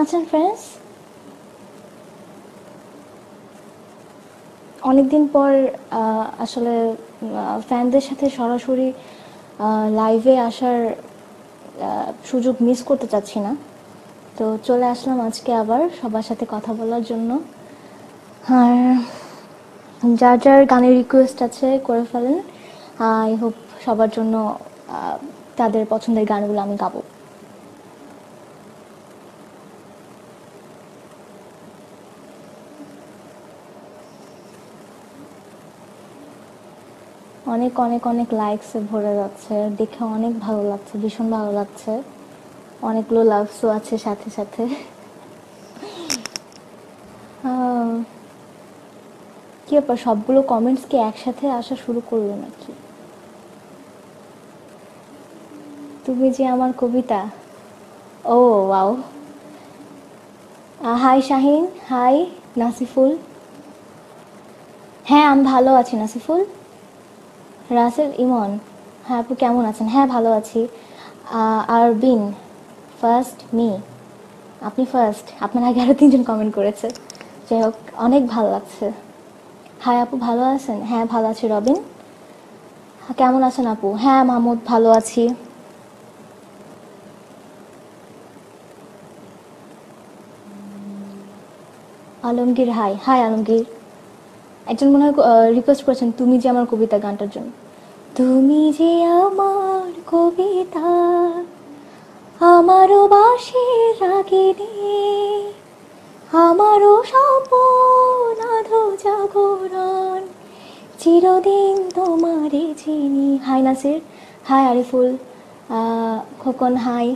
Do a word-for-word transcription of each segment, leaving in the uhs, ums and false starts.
আছেন ফ্রেন্ডস? অনেকদিন পর আসলে ফ্যানদের সাথে সরাসরি লাইভে আসার সুযোগ মিস করতে চাচ্ছি না, তো চলে আসলাম আজকে আবার সবার সাথে কথা বলার জন্য। আর যার যার গানের রিকোয়েস্ট আছে করে ফেলেন। আই হোপ সবার জন্য তাদের পছন্দের গানগুলো আমি গাবো। অনেক অনেক অনেক লাইকসে ভরে যাচ্ছে, দেখে অনেক ভালো লাগছে, ভীষণ ভালো লাগছে। অনেকগুলো লাভসও আছে সাথে সাথে। কি ব্যাপার, সবগুলো কমেন্টস কি একসাথে আসা শুরু করলো নাকি? তুমি যে আমার কবিতা। ও wow. Hi Shahin, hi Nasiful. হ্যাঁ আমি ভালো আছি নাসিফুল। রাসেল ইমন, হ্যাঁ আপু কেমন আছেন? হ্যাঁ ভালো আছি। আর বিন, ফার্স্ট মি, আপনি ফার্স্ট, আপনার আগে আরও তিনজন কমেন্ট করেছে। যাই হোক, অনেক ভালো লাগছে। হাই আপু ভালো আছেন? হ্যাঁ ভালো আছি। রবিন কেমন আছেন আপু? হ্যাঁ মাহমুদ ভালো আছি। আলমগীর হাই। হাই আলমগীর। একজন মনে হয় রিকোয়েস্ট করেছেন তুমি যে আমার কবিতা গানটার জন্য। তুমি যে আমার কবিতা, আমারও বাঁশির রাগিনী, আমারও স্বপ্ন আধো জাগরণ, চিরদিন তোমারে চিনি। Hi Nasir. Hi Ariful. Khokon hi.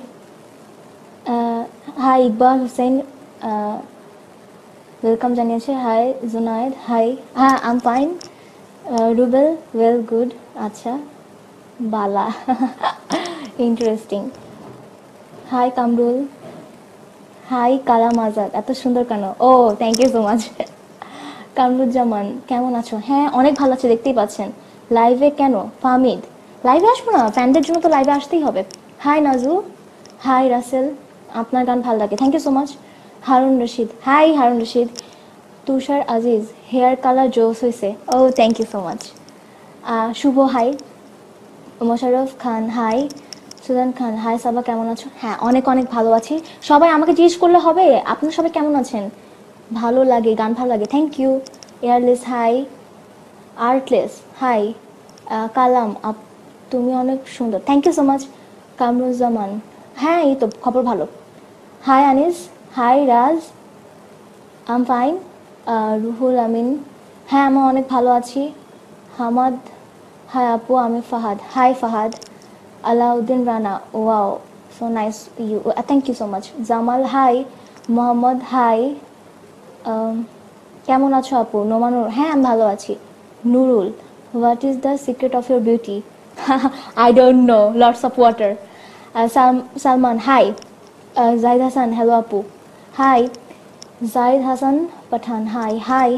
Hi Iqbal Hossain welcome জানিয়েছে। Hi Junaid hi. হ্যাঁ I'm fine. Rubel well good. আচ্ছা বালা interesting. Hi Kamrul. Hi Kalam Azad. এত সুন্দর কেন? ও thank you so much. Kamruzzaman কেমন আছো? হ্যাঁ অনেক ভালো আছে, দেখতেই পাচ্ছেন। লাইভে কেন? ফাহমিদ লাইভে আসবো না, ফ্যানদের জন্য তো লাইভে আসতেই হবে। হাই নাজু। হাই রাসেল, আপনার গান ভালো লাগে, thank you so much. Harun Rashid. Hi Harun Rashid. Tushar Aziz, hair colour জোস হয়েছে। ও thank you so much. Shuvo hi. Mosharraf Khan hi. Sujan Khan hi. Saba কেমন আছো? হ্যাঁ অনেক অনেক ভালো আছি। সবাই আমাকে জিজ্ঞেস করলে হবে আপনারা সবাই কেমন আছেন? ভালো লাগে, গান ভালো লাগে, thank you. Airless hi. Artless hi. Kalam আপ, তুমি অনেক সুন্দর, thank you so much. Kamruzzaman হ্যাঁ এই তো খবর ভালো। Hi Anis. Hi Raj. I'm fine. Ruhul Amin হ্যাঁ আমি অনেক ভালো আছি। হামাদ হাই আপু, আমি Fahad. Hi Fahad. Alauddin Rana wow so nice you, thank you so much. Jamal hi. Mohammad hi. কেমন আছো আপু? নোমানুর হ্যাঁ আমি ভালো আছি। Nurul what is the secret of your beauty? I don't know, lots of water. Salman hi. Zahid Hasan hello আপু। Hi Zahid Hasan Pathan hi. Hi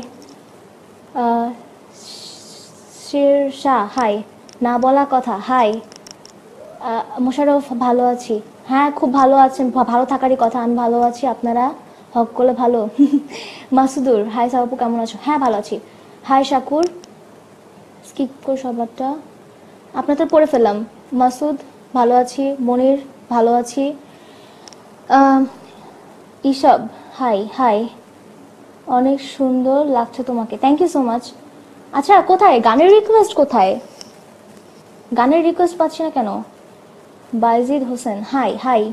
Sher Shah high. না বলা কথা হাই। মোশাররফ ভালো আছি। হ্যাঁ খুব ভালো আছেন, ভালো থাকারই কথা, আমি ভালো আছি, আপনারা হক করলে ভালো। মাসুদুর হাই সাহাপু কেমন আছো? হ্যাঁ ভালো আছি। হাই শাকুর। স্কিপ করে সবারটা আপনার তো পড়ে ফেললাম। মাসুদ ভালো আছি। মনির ভালো আছি। ইসব হাই। হাই অনেক সুন্দর লাগছে তোমাকে, থ্যাংক ইউ সো মাচ। আচ্ছা কোথায় গানের রিকোয়েস্ট? কোথায় গানের রিকোয়েস্ট পাচ্ছি না কেন? Bayzid Hossain hi. Hi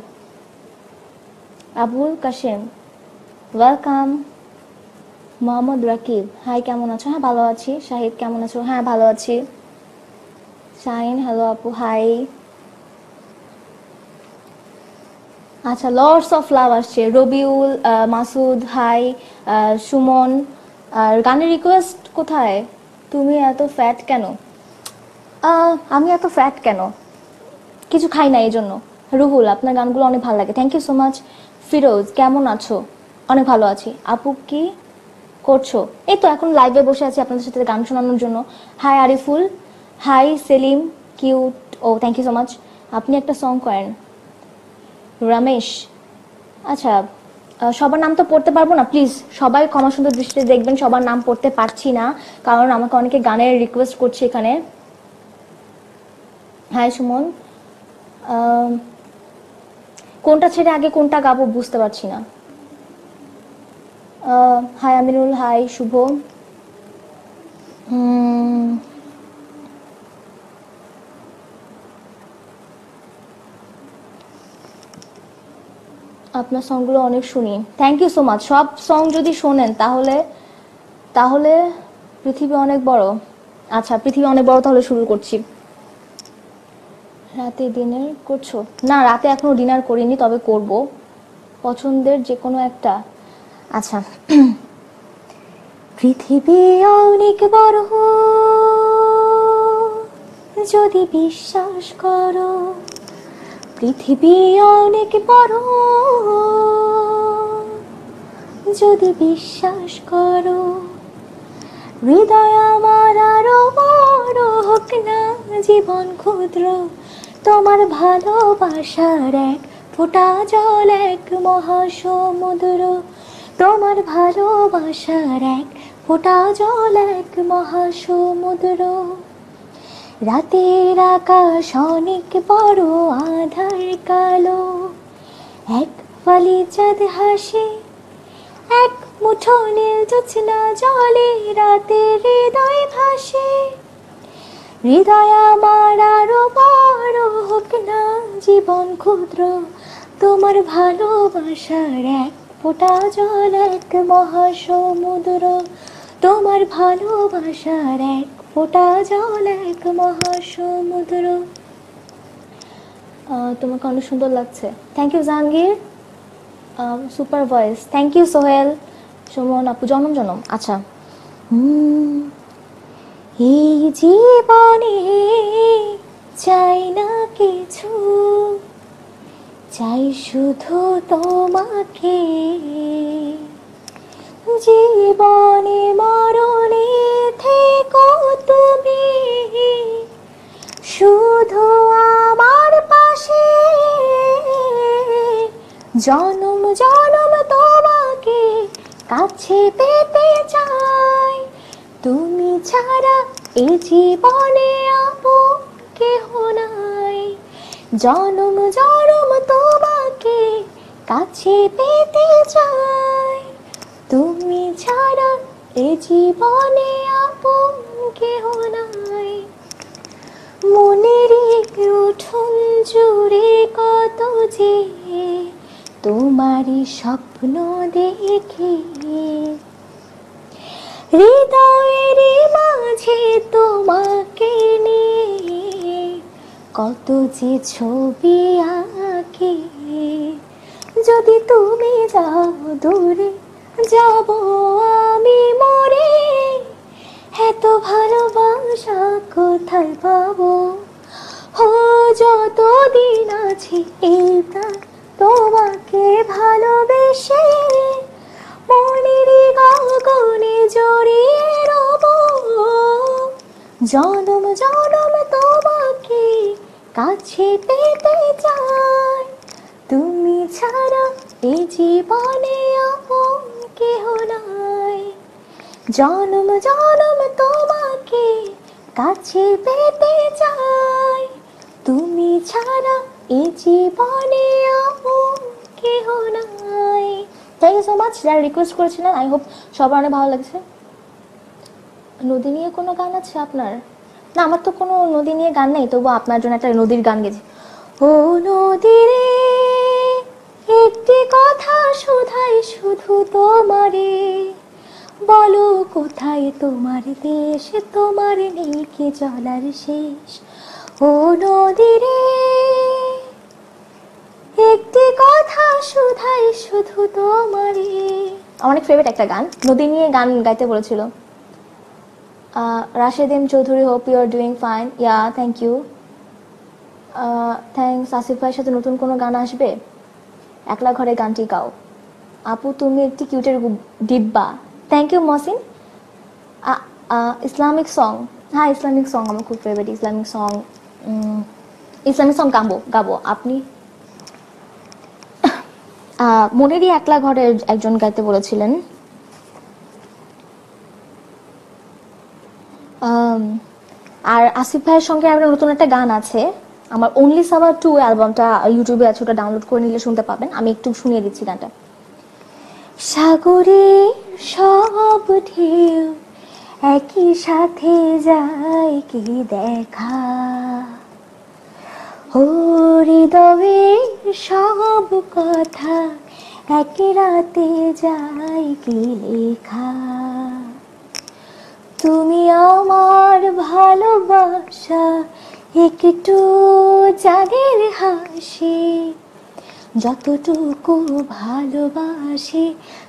Abul Kashem welcome. Mohammad Rakib hi কেমন আছো? হ্যাঁ ভালো আছি। শাহিদ কেমন আছো? হ্যাঁ ভালো আছি। শাহিন হ্যালো আপু হাই। আচ্ছা লর্ডস অফ লাভ আসছে। রবিউল, মাসুদ হাই। সুমন। আর গানের রিকোয়েস্ট কোথায়? তুমি এত ফ্যাট কেন? আমি এত ফ্যাট কেন? কিছু খাই না এই জন্য। রুহুল আপনার গানগুলো অনেক ভালো লাগে, thank you so much. Firoz কেমন আছো? অনেক ভালো আছি। আপু কি করছো? এই তো এখন লাইভে বসে আছি আপনাদের সাথে গান শোনানোর জন্য। Hi Ariful. Hi Selim cute, ও থ্যাংক ইউ সো মাচ। আপনি একটা সং করেন। রমেশ আচ্ছা সবার নাম তো পড়তে পারবো না, প্লিজ সবাই ক্ষমা সুন্দর দৃষ্টিতে দেখবেন, সবার নাম পড়তে পারছি না কারণ আমাকে অনেকে গানের রিকোয়েস্ট করছে এখানে। হাই সুমন, কোনটা ছেড়ে আগে কোনটা গাবো বুঝতে পারছি না। Hi Aminul, hi Shuvo. আপনার সংগুলো অনেক শুনি, থ্যাংক ইউ সো মাচ। সব সং যদি শোনেন তাহলে তাহলে পৃথিবী অনেক বড়। আচ্ছা পৃথিবী অনেক বড়, তাহলে শুরু করছি। রাতে ডিনার করছো? না, রাতে এখনো ডিনার করিনি, তবে করব। পছন্দের যে কোনো একটা। আচ্ছা, পৃথিবী অনেক বড় যদি বিশ্বাস করো, পৃথিবী অনেক বড় যদি বিশ্বাস করো, হৃদয় আমার আরো বড় হোক না জীবন ক্ষুদ্র, তোমার ভালোবাসার এক ফোঁটা জল এক মহাসমুদ্র, তোমার ভালোবাসার এক ফোঁটা জল এক মহাসমুদ্র। রাতের আকাশ অনেক বড় আধার কালো, এক ফালি চাঁদ হাসে, এক মুঠো নীল জোছনা জলে রাতের হৃদয় ভাসে, হৃদয় আমার আরো বড় হোক না জীবন ক্ষুদ্র, তোমার ভালোবাসার এক ফোঁটা জল এক মহাসমুদ্র, তোমার ভালোবাসার এক ফোঁটা জল এক মহাসমুদ্র। তোমাকে অনেক সুন্দর লাগছে, thank you Jahangir, super voice, thank you Sohel, Sumon আপু, জনম জনম। আচ্ছা, এই জীবনে চাই না কিছু, চাই শুধু তোমাকে, জীবনে মরণে থেকো তুমি শুধু আমার পাশে, জনম জনম তোমাকে কাছে পেতে চাই, তুমি ছাড়া এই জীবনে আপন কেহ নাই, জনম জনম তোমাকে কাছে পেতে চাই, তুমি ছাড়া এই জীবনে আপন কেহ নাই। মনের উঠোন জুড়ে কত যে তোমারই স্বপ্ন দেখি, হৃদয়ের মাঝে তোমাকে নিয়ে কত যে ছবি আঁকি, যদি তুমি যাও দূরে যাব আমি মরে, এত ভালোবাসা কোথায় পাবো, ও যতদিন আছি এই প্রাণ তোমাকে ভালোবেসে, মনের গগনে জড়িয়ে রব, জনম জনম তোমাকে কাছে পেতে চাই, তুমি ছাড়া এই জীবনে আপন কেহ নাই, জনম জনম তোমাকে কাছে পেতে চাই, তুমি ছাড়া এই জীবনে আপন কেহ নাই। থ্যাংক ইউ সো মাচ যারা রিকোয়েস্ট করেছিলেন, আই হোপ সবার অনেক ভালো লাগছে। নদী নিয়ে কোনো গান আছে আপনার? না, আমার তো কোনো নদী নিয়ে গান নেই, তবু আপনার জন্য একটা নদীর গান গেছি। ও নদী রে, একটি কথা শুধাই শুধু তোমারে, বলো কোথায় তোমার দেশ, তোমার নেই কি জলার শেষ, ও নদী রে, একটি কথা শুধাই শুধু তোমারে। আমার অনেক ফেভারিট একটা গান, নদী নিয়ে গান গাইতে বলেছিল Rashed M Chowdhury, hope you are doing fine. Yeah thank you, thanks. Asif ভাইয়ের সাথে নতুন কোনো গান আসবে? একলা ঘরে গানটি গাও। আপু তুমি একটি কিউটের ডিব্বা। Thank you Mohsin. Islamic song, হ্যাঁ ইসলামিক সং আমার খুব favourite. Islamic song, Islamic song গাবো গাবো আপনি আহ, মনেরই একলা ঘরের একজন গাইতে বলেছিলেন। আম, আর আসিফ ভাইয়ের সঙ্গে আমার নতুন একটা গান আছে, আমার অনলি সাবার টু অ্যালবামটা ইউটিউবে আছে, ওটা ডাউনলোড করে নিলে শুনতে পাবেন। আমি একটু শুনিয়ে দিচ্ছি গানটা। সাগরের সব ঢেউ একই সাথে যায় কি দেখা, ও হৃদয়ের সব কথা একই রাতে যায় কি লেখা। তুমি আমার ভালোবাসা একটু চাঁদের হাসি, যতটুকু ভালোবাসি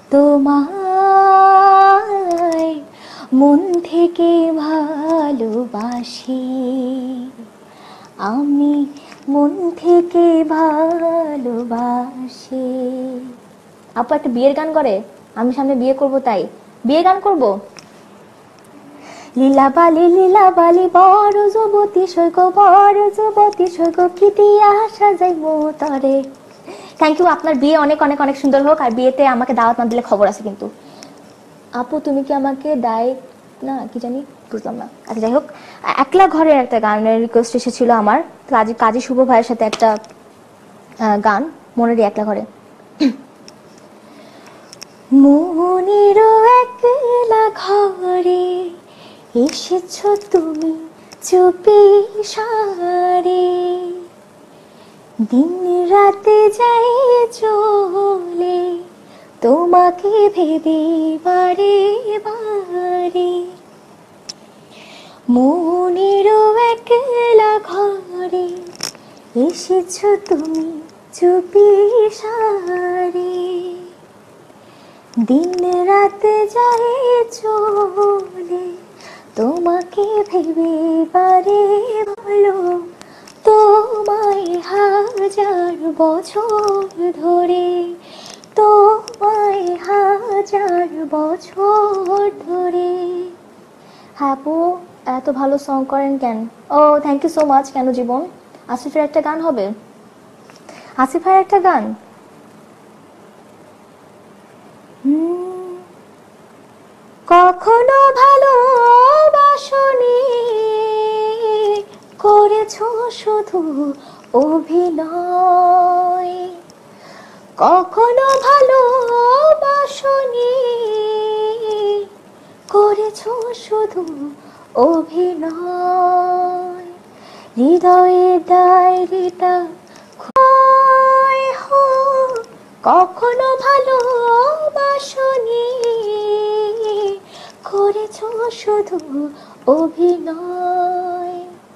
তোমায় মন থেকে ভালোবাসি, আমি মন থেকে ভালোবাসি। আপু একটা বিয়ের গান করে, আমি সামনে বিয়ে করব তাই বিয়ে গান করব। লীলাবালি লীলাবালি বড় যুবতী সৈক, বড় যুবতী সৈক কি দিয়া সাজাইব তরে। থ্যাংক ইউ, আপনার বিয়ে অনেক অনেক অনেক সুন্দর হোক, আর বিয়েতে আমাকে দাওয়াত না দিলে খবর আছে কিন্তু। আপু তুমি কি আমাকে দায় না কি জানি বুঝলাম না। আচ্ছা যাই হোক, একলা ঘরের একটা গানের রিকোয়েস্ট এসেছিল আমার, কাজী কাজী শুভ ভাইয়ের সাথে একটা গান, মনেরই একলা ঘরে। মনেরও একলা ঘরে এসেছ তুমি চুপি সারে, দিন রাতে যাই চলে তোমাকে ভেবে বারে বারে। মনেরও একলা ঘরে এসেছ তুমি চুপি সারে, দিন রাতে যাই চলে তোমাকে ভেবে বারে। বলো তোমায় হাজার বছর ধরে, তোমায় হাজার বছর ধরে। হ্যাঁ আপু, এত ভালো সং করেন কেন? ও থ্যাংক ইউ সো মাচ। কেন জীবন, আসিফের একটা গান হবে, আসিফ ভাইয়ের একটা গান। কখনো ভালোবাসনি করেছো শুধু অভিনয়, কখনো ভালোবাসনি করেছো শুধু অভিনয়। হৃদয়ের ডায়েরিটা কখনো ভালোবাসনি করেছো শুধু অভিনয়।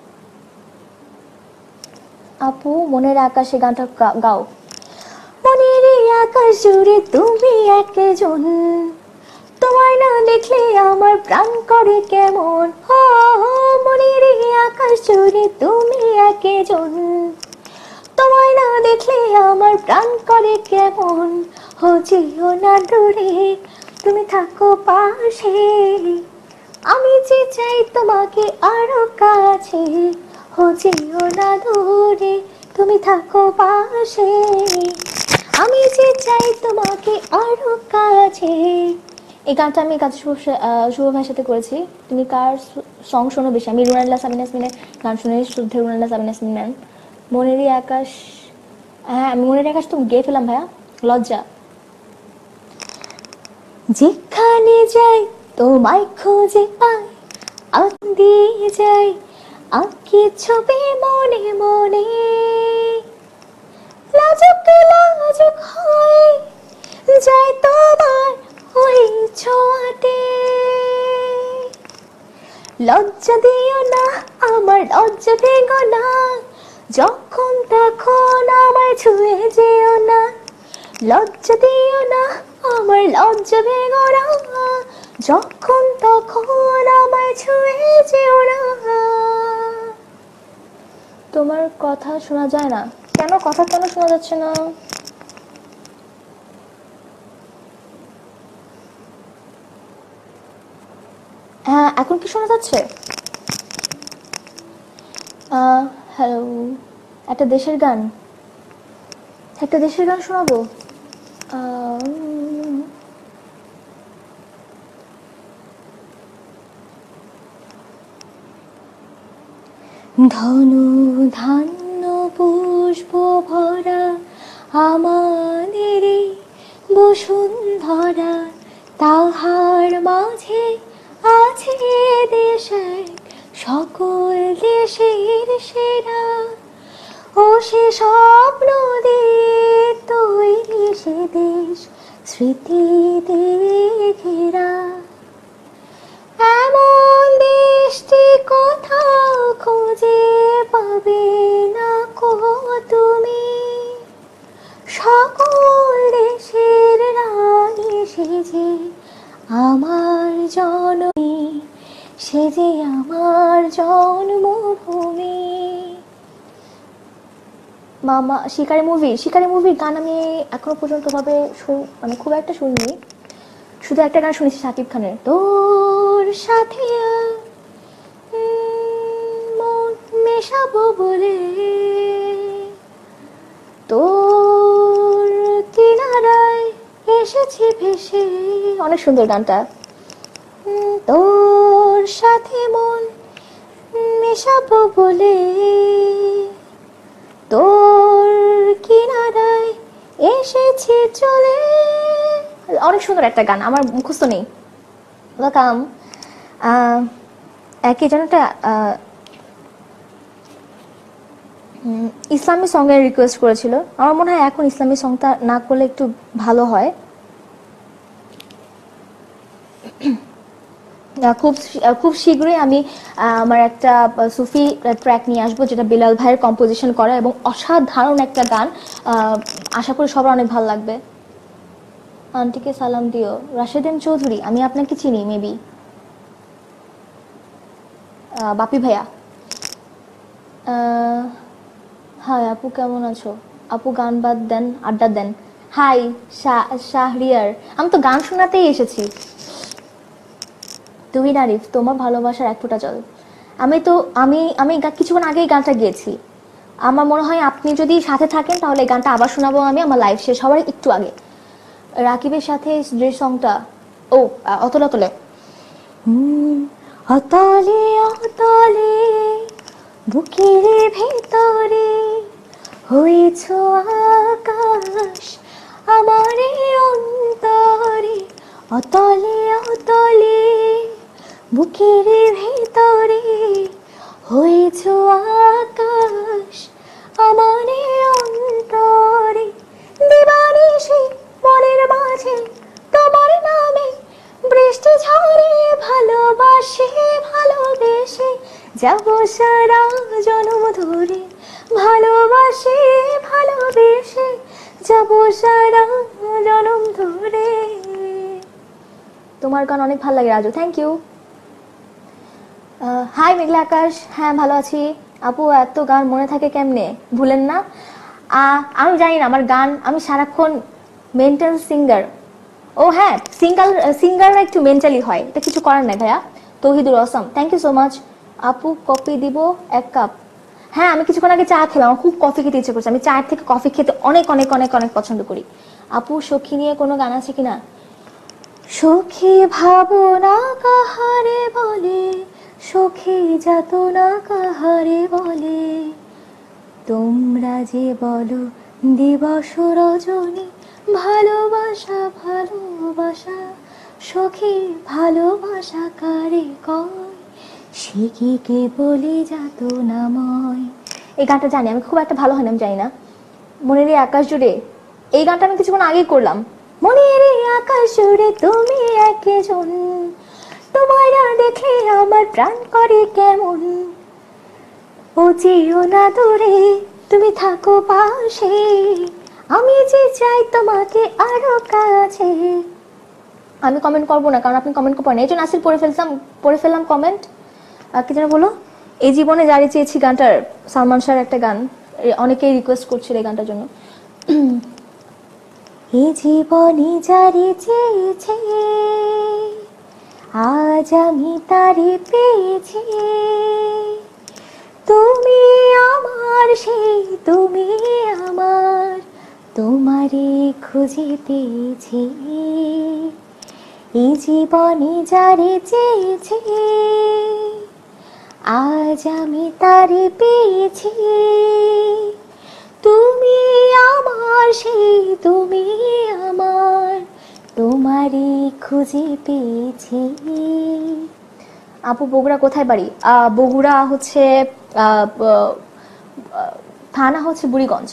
আপু মনের আকাশে গানটা গাও। মনের আকাশ জুড়ে তুমি একজন, তোমায় না দেখলে আমার প্রাণ করে কেমন। ও মনের আকাশ জুড়ে তুমি একজন, তোমায় না দেখলে আমার প্রাণ করে কেমন। হো যেও না দূরে, তুমি থাকো পাশে, আমি যে চাই তোমাকে আরো কাছে। হো যেও না দূরে, তুমি থাকো পাশে, আমি যে চাই তোমাকে আরো কাছে। এই গানটা আমি কাজ শুভ ভাইয়ের সাথে করেছি। তুমি কার সং শোনো বেশি? আমি রুনাল্লা সাবিনা ইয়াসমিনের গান শুনে, শুদ্ধ রুনাল্লা সাবিনা ইয়াসমিন ম্যাম। মনেরই আকাশ, হ্যাঁ আমি মনের আকাশ তো গেয়ে ফেলাম ভাইয়া, লজ্জা। যেখানে যাই তোমায় খুঁজে পাই, আঁক দিয়ে যাই আঁকি ছবি মনে মনে। লাজুক লাজুক হয়ে যাই তোমার ওই ছোঁয়াতে। লজ্জা দিও না আমার, লজ্জা ভেঙো না, যখন তখন আমায় ছুঁয়ে যেও না। লজ্জা দিও না আমার, লজ্জা ভেঙো না, যখন তখন আমায় ছুঁয়ে যেও না। তোমার কথা শোনা যায় না কেন? কথা কেন শোনা যাচ্ছে না? হ্যাঁ এখন কি শোনা যাচ্ছে? হ্যালো, একটা দেশের গান, একটা দেশের গান শোনাবো। ধনু ধান্য পুষ্প ভরা আমাদের বসুন্ধরা, তাহার মাঝে আছে দেশ এক, সকল দেশের সেরা। ও সে স্বপ্ন দিয়ে তৈরি সে দেশ, স্মৃতিতে ঘেরা। এমন দেশটি কোথাও খুঁজে পাবে না কো তুমি, সকল দেশের রানী সে যে আমার জননী, সে যে আমার জন্মভূমি। মামা শিকারি মুভি, শিকারি মুভির গান আমি এখনো পর্যন্ত ভাবে মানে খুব একটা শুনিনি, শুধু একটা গান শুনেছি শাকিব খানের, তোর সাথে মন মেশাবো বলে, তোর কিনারায় এসেছি ভেসে। অনেক সুন্দর গানটা। তোর সাথে মন মেশাবো বলে, তোর কিনারায় এসেছি চলে। অনেক সুন্দর একটা গান, আমার মুখস্থ নেই। ওয়েলকাম। একই যেন একটা ইসলামী সঙ্গের রিকোয়েস্ট করেছিল, আমার মনে হয় এখন ইসলামী সংটা না করলে একটু ভালো হয়। খুব খুব শীঘ্রই আমি আমার একটা সুফি ট্র্যাক নিয়ে আসবো, যেটা বিলাল ভাইয়ের কম্পোজিশন করা এবং অসাধারণ একটা গান। আশা করি সবার অনেক ভালো লাগবে। আন্টিকে সালাম দিও। রাশেদিন চৌধুরী, আমি আপনাকে চিনি মেবি। বাপি ভাইয়া, হাই আপু, কেমন আছো? আপু গান বাদ দেন, আড্ডা দেন। হাই শাহরিয়ার, আমি তো গান শোনাতেই এসেছি। তুহিন আরিফ, তোমার ভালোবাসার এক ফোঁটা জল। আমি তো আমি আমি কিছুক্ষণ আগেই গানটা গেয়েছি। আমার মনে হয় আপনি যদি সাথে থাকেন তাহলে এই গানটা আবার শোনাবো আমি, আমার লাইভ শেষ হওয়ার একটু আগে। রাকিবের সাথে যে সংটা, ও অতলে অতলে অতলে অতলে বুকের ভেতরে হয়েছ আকাশ আমার অন্তরে, অতলে অতলে বুকের ভেতরে হয়েছ আকাশ আমার অন্তরে। দিবানিশি মনের মাঝে তোমার নামে বৃষ্টি ঝরে ভালোবাসে ভালোবেসে যাব সারা জনম ধরে, ভালোবাসে ভালোবেসে যাব সারা জনম ধরে। তোমার গান অনেক ভালো লাগে Raju, thank you. Hi Meghla Akash, হ্যাঁ ভালো আছি। আপু এত গান মনে থাকে কেমনে, ভুলেন না? আমি জানি না, আমার গান আমি সারাক্ষণ মেন্টাল সিঙ্গার। ও হ্যাঁ, সিঙ্গার সিঙ্গাররা একটু মেন্টালি হয়, এটা কিছু করার নাই ভাইয়া। তৌহিদুর রসম, থ্যাংক ইউ সো মাচ। আপু কফি দিব এক কাপ। হ্যাঁ, আমি কিছুক্ষণ আগে চা খেলাম, আমার খুব কফি খেতে ইচ্ছে করছে। আমি চায়ের থেকে কফি খেতে অনেক অনেক অনেক অনেক পছন্দ করি। আপু সখী নিয়ে কোনো গান আছে কিনা? সখী ভাবনা কাহারে বলে, সখী যাতনা কাহারে বলে, তোমরা যে বলো দিবস রজনী, ভালোবাসা ভালোবাসা সখী ভালোবাসা কারে কয়, সে কি কে বলে যাতনাময়। এই গানটা জানি, আমি খুব একটা ভালো হয় না, আমি জানি না। মনের এই আকাশ জুড়ে, এই গানটা আমি কিছুক্ষণ আগেই করলাম। মনের এই আকাশ জুড়ে তুমি একজন, তোমায় না দেখলে আমার প্রাণ করে কেমন, ও যেও না দূরে তুমি থাকো পাশে, আমি যে চাই তোমাকে আরো কাছে। আমি কমেন্ট করবো না, কারণ আপনি কমেন্ট করেন, এই জন্য আসিল পড়ে ফেলতাম পড়ে ফেললাম কমেন্ট। কি যেন বলো, এই জীবনে জারি চেয়েছি গানটার, সালমান শাহর একটা গান, অনেকেই রিকোয়েস্ট করছিল এই গানটার জন্য। এই জীবনে জারি চেয়েছে আজ আমি তারে পেয়েছি, তুমি আমার সেই তুমি আমার, তোমারে খুঁজে পেয়েছি। এই জীবনে যারে চেয়েছি আজ আমি তারে পেয়েছি, তুমি আমার সেই তুমি আমার, তোমারই খুঁজে পেয়েছি। আপু বগুড়া কোথায় বাড়ি? আহ, বগুড়া হচ্ছে আহ, ব- আহ, থানা হচ্ছে বুড়িগঞ্জ।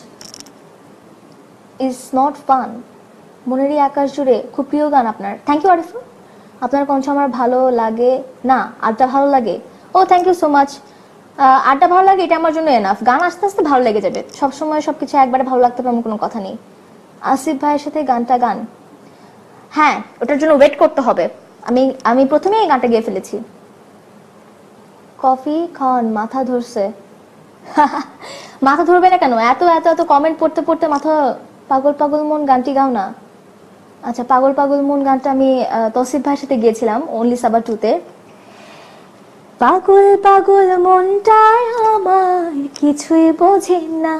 Is not fun. মনেরই আকাশ জুড়ে খুব প্রিয় গান আপনার। থ্যাংক ইউ আরিফুল, আপনার কণ্ঠ আমার ভালো লাগে না, আড্ডা ভালো লাগে। ও থ্যাংক ইউ সো মাচ। আড্ডা ভালো লাগে এটা আমার জন্য এনাফ, গান আস্তে আস্তে ভালো লেগে যাবে। সবসময় সবকিছু একবারে ভালো লাগতে পারে এমন কোনো কথা নেই। আসিফ ভাইয়ের সাথে গানটা গান, হ্যাঁ ওটার জন্য ওয়েট করতে হবে। আমি আমি প্রথমেই এই গানটা গেয়ে ফেলেছি। কফি খান মাথা ধরছে। মাথা ধরবে না কেন? এত এত এত কমেন্ট পড়তে পড়তে মাথা। পাগল পাগল মন গানটি গাও না। আচ্ছা, পাগল পাগল মন গানটা আমি আহ, তৌসিফ ভাইয়ের সাথে গিয়েছিলাম অনলি সাবা টুতে। পাগল পাগল মনটায় আমার কিছুই বোঝে না,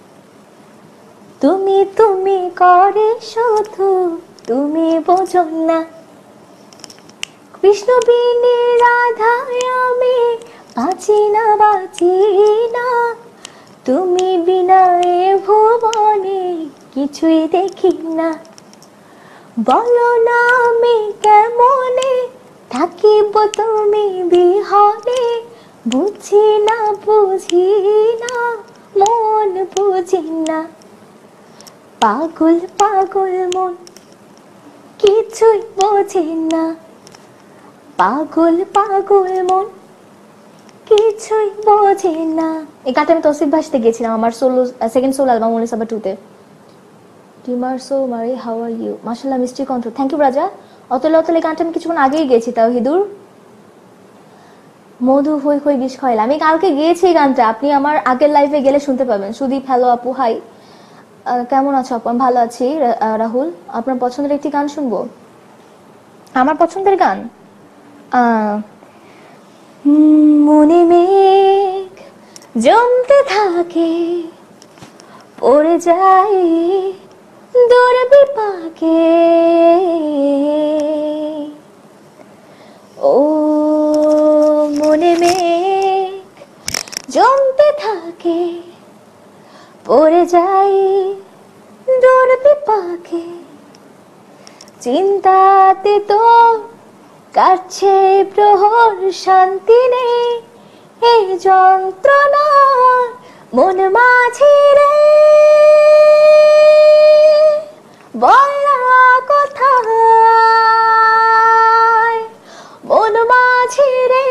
তুমি তুমি করে শুধু, তুমি বোঝো না। কৃষ্ণ বিনে রাধায় আমি বাঁচি না বাঁচি না, তুমি বিনা এ ভুবনে কিছুই দেখি না। বলো না আমি কেমনে থাকিব তুমি বিহনে, বুঝি না বুঝি না মন বুঝি না। পাগল পাগল মন কিছুই বোঝে না, পাগল পাগল মন কিছুই বোঝে না। এই গানটা আমি তৌসিফ ভাসতে গিয়েছিলাম আমার সোলো সেকেন্ড সোলো অ্যালবাম উনিশ সাবা টুতে। টিমার সো মারি হাউ আর ইউ, মাশাআল্লাহ মিষ্টি কণ্ঠ, থ্যাংক ইউ রাজা। অতলে অতলে গানটা আমি কিছুক্ষণ আগেই গেয়েছি তাও হিদুর। মধু হই হই বিষ খয়লা, আমি কালকে গিয়েছি এই গানটা, আপনি আমার আগের লাইভে গেলে শুনতে পাবেন। সুদীপ হ্যালো আপু হাই, কেমন আছো আপু? আমি ভালো আছি। রা- আহ, রাহুল, আপনার পছন্দের একটি গান শুনবো। আমার পছন্দের গান আহ, উম, মনে মেঘ জমতে থাকে, পড়ে যায় দূর বিপাকে, ও মনে মেঘ জমতে থাকে, পড়ে যায় দূর বিপাকে, চিন্তাতে তো কাছে প্রহর, শান্তি নেই এই যন্ত্রণা মন মাঝে রে, বলা কোথায় মন মাঝে রে,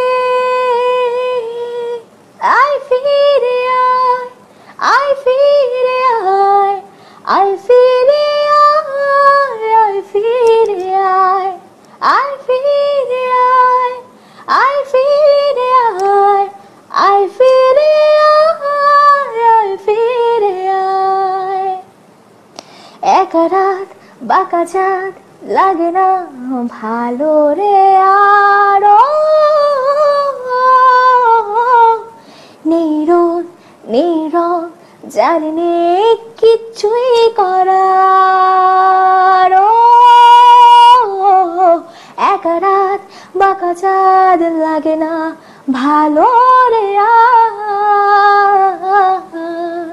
আই ফিরে আয়, আই ফিরে আয়, আই ফিরে আয়, আই ফিরে আয়, আই ফিরে আয়, আই ফিরে আয়, আই ফিরে আয়, আই ফিরে আয়। এক রাত বাঁকা চাঁদ লাগে না ভালো রে আর, নীরব নীরব যার নেই কিছুই করার, এক রাত বাঁকা চাঁদ লাগে না ভালো রে আর,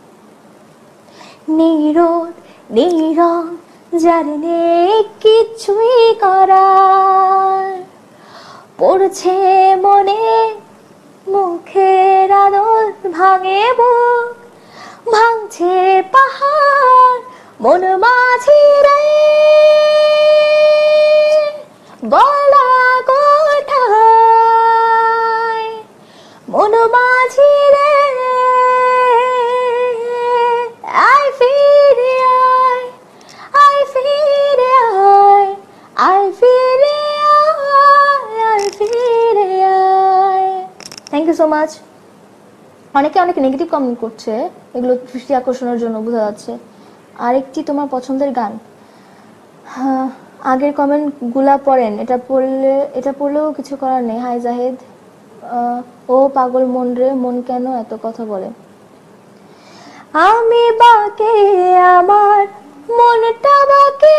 নীরব নীরব যার নেই কিছুই করার, পড়ছে মনে মুখের আদল, ভাঙে বুক ভাঙছে পাহাড় মন মাঝি রে, বলা কোথায় মন মাঝি রে, আই ফিরে আয়, আই ফিরে আয়, আই ফিরে আয়, আই ফিরে আয়। Thank you so much. অনেকে অনেক নেগেটিভ কমেন্ট করছে, এগুলো দৃষ্টি আকর্ষণের জন্য বোঝা যাচ্ছে। আরেকটি তোমার পছন্দের গান, হ্যাঁ আগের কমেন্ট গুলা পড়েন, এটা পড়লে এটা পড়লেও কিছু করার নেই। হাই জাহেদ, আহ, ও পাগল মন রে মন কেন এত কথা বলে, আমি বাকে আমার মনটা বাকে,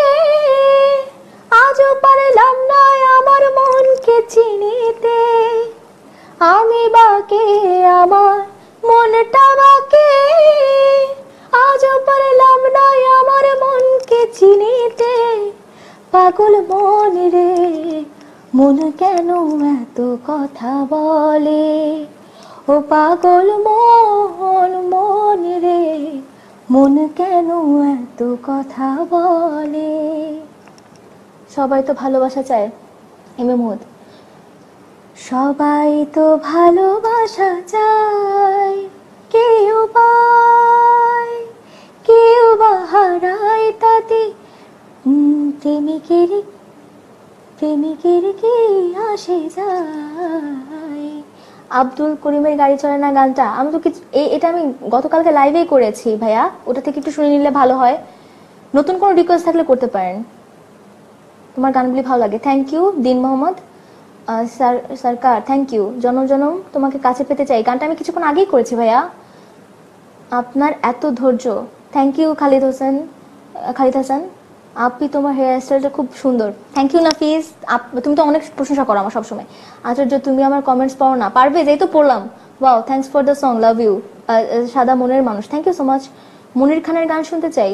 আজও পারলাম না আমার মনকে চিনিতে, আমি বাকে আমার মনটা বাকে, আজও পারলাম না আমার মনকে চিনিতে। পাগল মন রে মন কেন এত কথা বলে, ও পাগল মন মন রে মন কেন এত কথা বলে। সবাই তো ভালোবাসা চায়। এম এ মুদ। সবাই তো ভালোবাসা চায়, কেউ পায় কেউ বা হারায়, তাতে উম, প্রেমিকের প্রেমিকের কি আসে যায়। আব্দুল করিমের গাড়ি চলে না গানটা আমি তো কিছু এই এটা আমি গতকালকে লাইভেই করেছি ভাইয়া, ওটা থেকে একটু শুনে নিলে ভালো হয়। নতুন কোনো রিকোয়েস্ট থাকলে করতে পারেন, তোমার গানগুলি ভালো লাগে। Thank you Din Mohammad sir Sarkar, thank you. জনম জনম তোমাকে কাছে পেতে চাই, গানটা আমি কিছুক্ষণ আগেই করেছি ভাইয়া। আপনার এত ধৈর্য, থ্যাংক ইউ খালিদ হোসেন খালিদ হাসান। আপনি তোমার হেয়ার স্টাইলটা খুব সুন্দর, থ্যাংক ইউ নাফিস। তুমি তো অনেক প্রশংসা করো আমার সবসময়। আচার্য তুমি আমার কমেন্টস পড়ো না, পারবে যেই তো পড়লাম। Wow, thanks for the song, love you. সাদা মনের মানুষ, thank you so much. Monir খানের গান শুনতে চাই।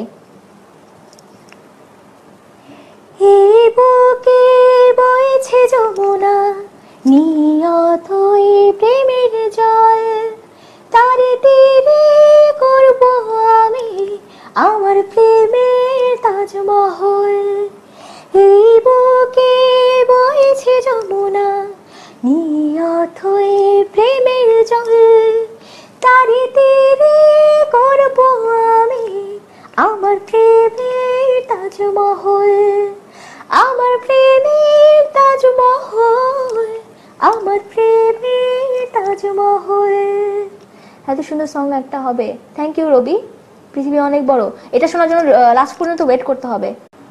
এই বুকে বইছে যমুনা নিয়ত প্রেমের জল, তারে তীরে করব আমি আমার প্রেমের তাজমহল। এই বুকে বইছে যমুনা নিয়ত প্রেমের জল, তারে তীরে করব আমি আমার প্রেমের তাজমহল, আমার প্রেমের তাজমহল, আমার প্রেমের তাজমহল। এত সুন্দর সং একটা হবে। Thank you Robi. পৃথিবী অনেক বড়, এটা শোনার জন্য লাস্ট পর্যন্ত ওয়েট করতে হবে।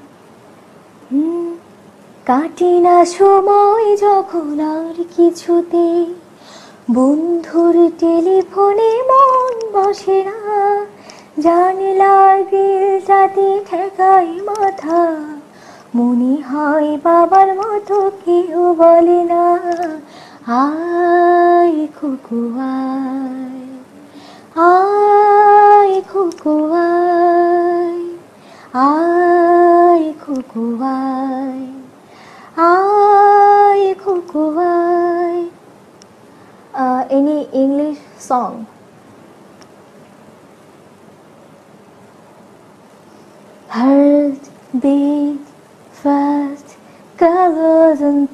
কাটি না সময় যখন আর কিছুতে, বন্ধুর টেলিফোনে মন বসে না, জানলার গ্রিলটাতে ঠেকাই মাথা, মনে হয় বাবার মতো কেউ বলে না আয় খুকু আয়, আয় খুকু আয়, আয় খুকু আয়, আয় খুকু আয়। Any English song? Heart beat fast, colors and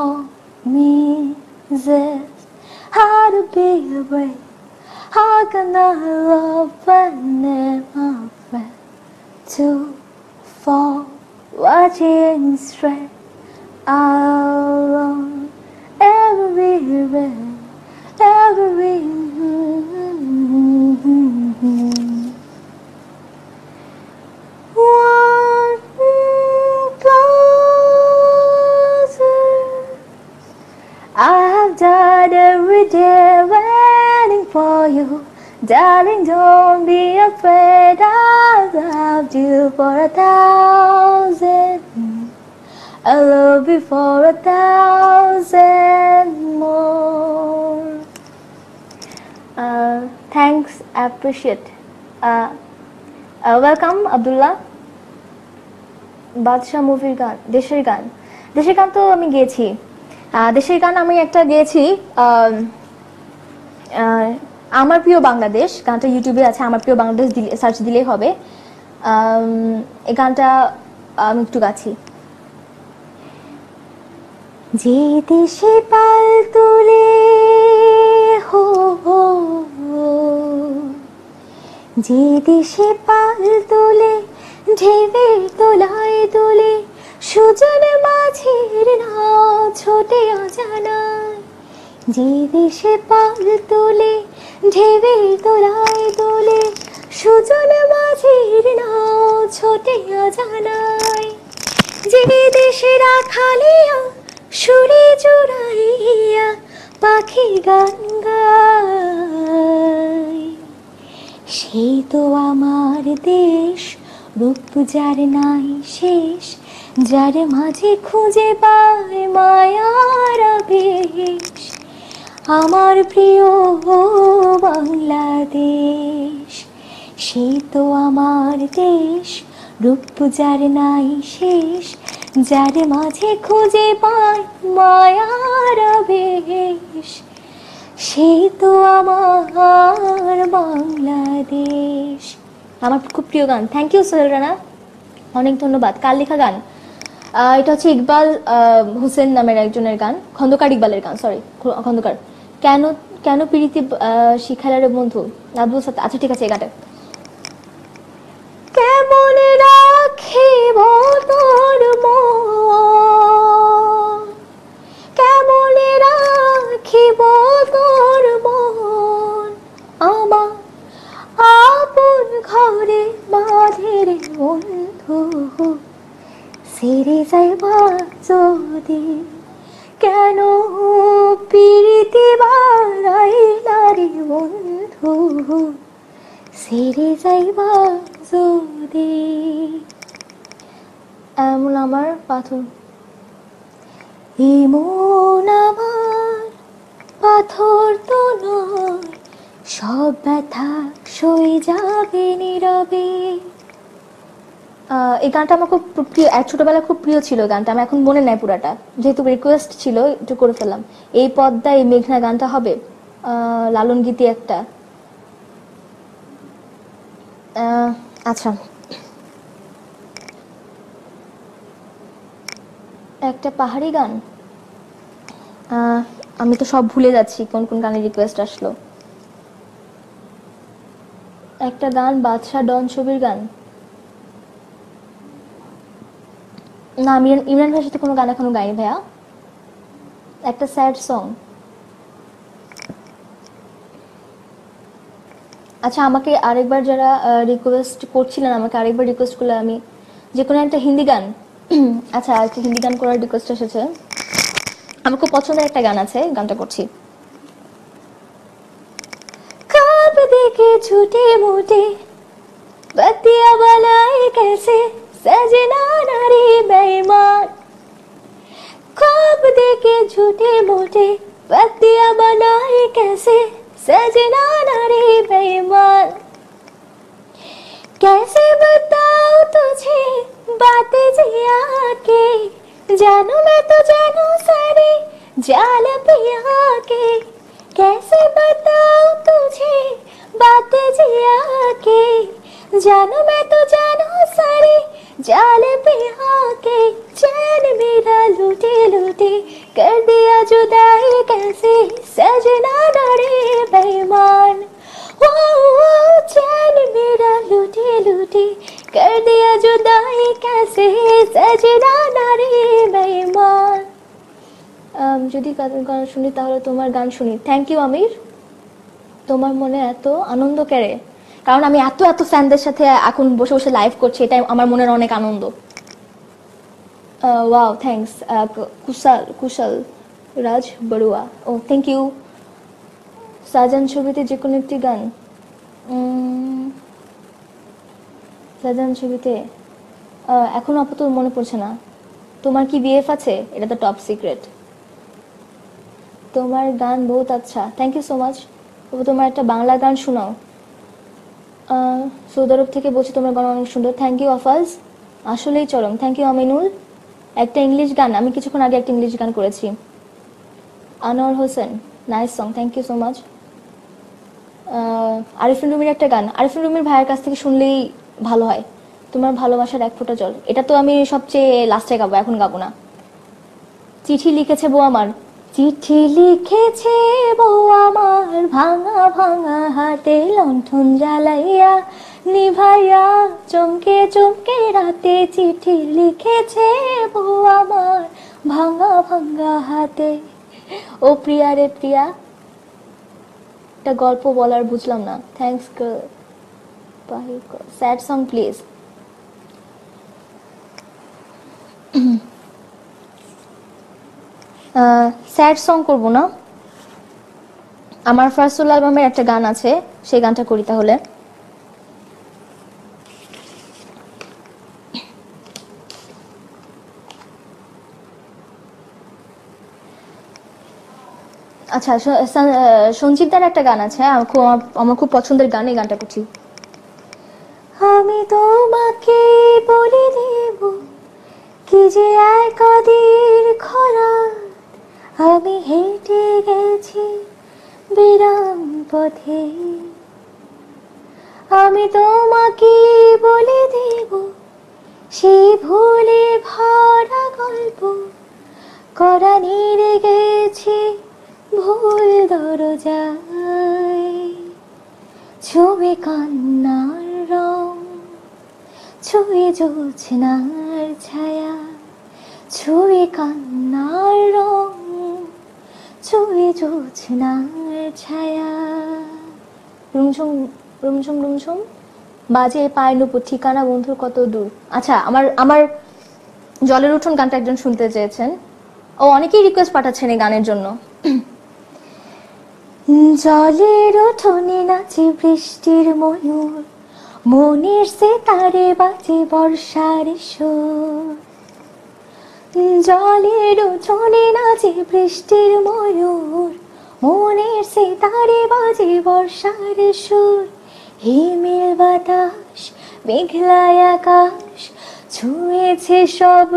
promises, how to be away, how can I love when never felt to fall, watching straight along everywhere, everywhere. Died every day waiting for you, darling, don't be afraid, I've loved you for a thousand, I love you for a thousand more. uh, thanks, appreciate. uh, uh, welcome Abdullah। Badsha মুভির গান, দেশের গান, দেশের গান তো আমি গেয়েছি। দেশের গান আমি একটা গেয়েছি, আমার প্রিয় বাংলাদেশ গানটা ইউটিউবে আছে, আমার প্রিয় বাংলাদেশ দিলে সার্চ দিলেই হবে। এই গানটা আমি একটু গাছি। যে দেশে পাল তুলে হো হো, যে দেশে পাল তুলে ঢেউয়ের তোলায় তোলে, সুজন মাঝির নাও ছোটে অজানায়, যে দেশে পাল তোলে ঢেউয়ের তোলায় তোলে, সুজন মাঝির নাও ছোটে অজানায়, যে দেশে রাখালিয়া সুরে চুরাইয়া পাখি গান গায়, সেই তো আমার দেশ, রূপ যার নাই শেষ, যার মাঝে খুঁজে পায় মায়ার আবেশ, আমার প্রিয় বাংলাদেশ, সে তো আমার দেশ, রূপ যার নাই শেষ, যার মাঝে খুঁজে পায় মায়ার আবেশ, সে তো আমার বাংলাদেশ। আমার খুব প্রিয় গান। থ্যাংক ইউ সোহেল রানা, অনেক ধন্যবাদ। কার লেখা গান? আহ, এটা হচ্ছে ইকবাল আহ, হোসেন নামের একজনের গান, খন্দকার ইকবালের গান, সরি খন্দকার। কেন কেন প্রীতি শিখালারে বন্ধু, আব্দুল সাত্তার। আচ্ছা ঠিক আছে, এই গানটা। কেমন রাখিব তোর মন, কেমন রাখিব তোর মন, আমার আপন ঘরে বাঁধে রে বন্ধু, সেরে যাইবা যদি, কেন প্রীতি বাড়াইলা রে বন্ধু, সেরে যাইবা যদি। এমন আমার পাথর, এমন আমার পাথর তো নয়, সব ব্যথা সয়ে যাবে নীরবে। এই গানটা আমার খুব প্রিয়, এক ছোটবেলায় খুব প্রিয় ছিল গানটা, আমার এখন মনে নাই পুরাটা, যেহেতু রিকোয়েস্ট ছিল একটু করে ফেললাম। এই পদ্মা এই মেঘনা গানটা হবে লালন গীতি একটা। আচ্ছা, একটা পাহাড়ি গান। আমি তো সব ভুলে যাচ্ছি কোন কোন গানের রিকোয়েস্ট আসলো। একটা গান বাদশা ডন ছবির গান। না, আমি ইমরান ভাইয়ের সাথে কোনো গান এখনো গাইনি ভাইয়া। একটা স্যাড সং। আচ্ছা, আমাকে আরেকবার যারা রিকোয়েস্ট করছিলেন, আমাকে আরেকবার রিকোয়েস্ট করলে আমি যে কোনো একটা হিন্দি গান। আচ্ছা, একটা হিন্দি গান করার রিকোয়েস্ট এসেছে। আমার খুব পছন্দের একটা গান আছে, গানটা করছি। কাব দেখে ছুটে মুটে बत्तियां बनाए कैसे सजना नारी बेईमान, ख्वाब देखे झूठे मूठे बत्तियां बनाए कैसे सजना नारी बेईमान, कैसे बताओ तुझे बातें जिया के, जानू मैं तो जानू सारी जाल पिया के, कैसे बताओ तुझे बातें जिया के, जानू मैं तो जानू सारी जाल पिया के, चैन मेरा लूटे लूटे कर दिया जुदाई कैसे सजना नारे बेईमान, ओ चैन मेरा लूटे लूटे कर दिया जुदाई कैसे सजना नारे बेईमान। যদি গান শুনি তাহলে তোমার গান শুনি। থ্যাংক ইউ আমির, তোমার মনে এত আনন্দ কেড়ে, কারণ আমি এত এত ফ্যানদের সাথে এখন বসে বসে লাইভ করছি, এটাই আমার মনের অনেক আনন্দ। Wow, thanks Kushal Kushal Raj Barua, oh thank you. সাজান ছবিতে যে কোনো একটি গান। সাজান ছবিতে এখন আপাতত মনে পড়ছে না। তোমার কি বিএফ আছে? এটা তো টপ সিক্রেট। তোমার গান বহুত আচ্ছা, থ্যাংক ইউ সো মাচ। তোমার একটা বাংলা গান শোনাও। সৌদি আরব থেকে বলছি, তোমার গান অনেক সুন্দর। থ্যাংক ইউ আফাজ, আসলেই চরম। Thank you Aminul. একটা ইংলিশ গান, আমি কিছুক্ষণ আগে একটা ইংলিশ গান করেছি। Anwar Hossain, nice song, thank you so much. Arifin রুমির একটা গান, আরিফিন রুমির ভাইয়ের কাছ থেকে শুনলেই ভালো হয়। তোমার ভালোবাসার এক ফোঁটা জল, এটা তো আমি সবচেয়ে লাস্টে গাবো, এখন গাবো না। চিঠি লিখেছে বউ আমার, চিঠি লিখেছে বউ আমার, ভাঙা ভাঙা হাতে লণ্ঠন জ্বালাইয়া নিভাইয়া চমকে চমকে রাতে, চিঠি লিখেছে বউ আমার ভাঙা ভাঙা হাতে। ও প্রিয়া রে প্রিয়া, একটা গল্প বলার বুঝলাম না। Thanks girl, sad song please. Sad song করব না, আমার ফার্স্ট অ্যালবামের একটা গান আছে, সেই গানটা করি তাহলে। আচ্ছা সঞ্জীবদার একটা গান আছে, আমার খুব আমার খুব পছন্দের গান, এই গানটা করছি। আমি তোমাকে বলে দেব কি যে একাদির খরা, আমি হেঁটে গেছি বিরাম পথে। আমি তোমাকে বলে দেব সেই ভুলে ভরা গল্প, করা নেড়ে গেছি ভুল দরজায়। ছুঁয়ে কান্নার রং, ছুঁয়ে জোছনার ছায়া, ছুঁয়ে কান্নার রং, ছুঁয়ে জোছনার ছায়া। রুমঝুম রুমঝুম রুমঝুম বাজে পায়ের নুপুর, ঠিকানা বন্ধুর কত দূর। আচ্ছা, আমার আমার জলের উঠোন গানটা একজন শুনতে চেয়েছেন, ও অনেকেই রিকোয়েস্ট পাঠাচ্ছেন এই গানের জন্য। জলের উঠোনে নাচে বৃষ্টির ময়ূর, মনের সে তারে বাজে বর্ষার সুর। জলের উঠোনে নাচে বৃষ্টির ময়ূর, মনের সে তারে বাজে বর্ষার সুর। হিমেল বাতাস মেঘলায় আকাশ ছুঁয়েছে সব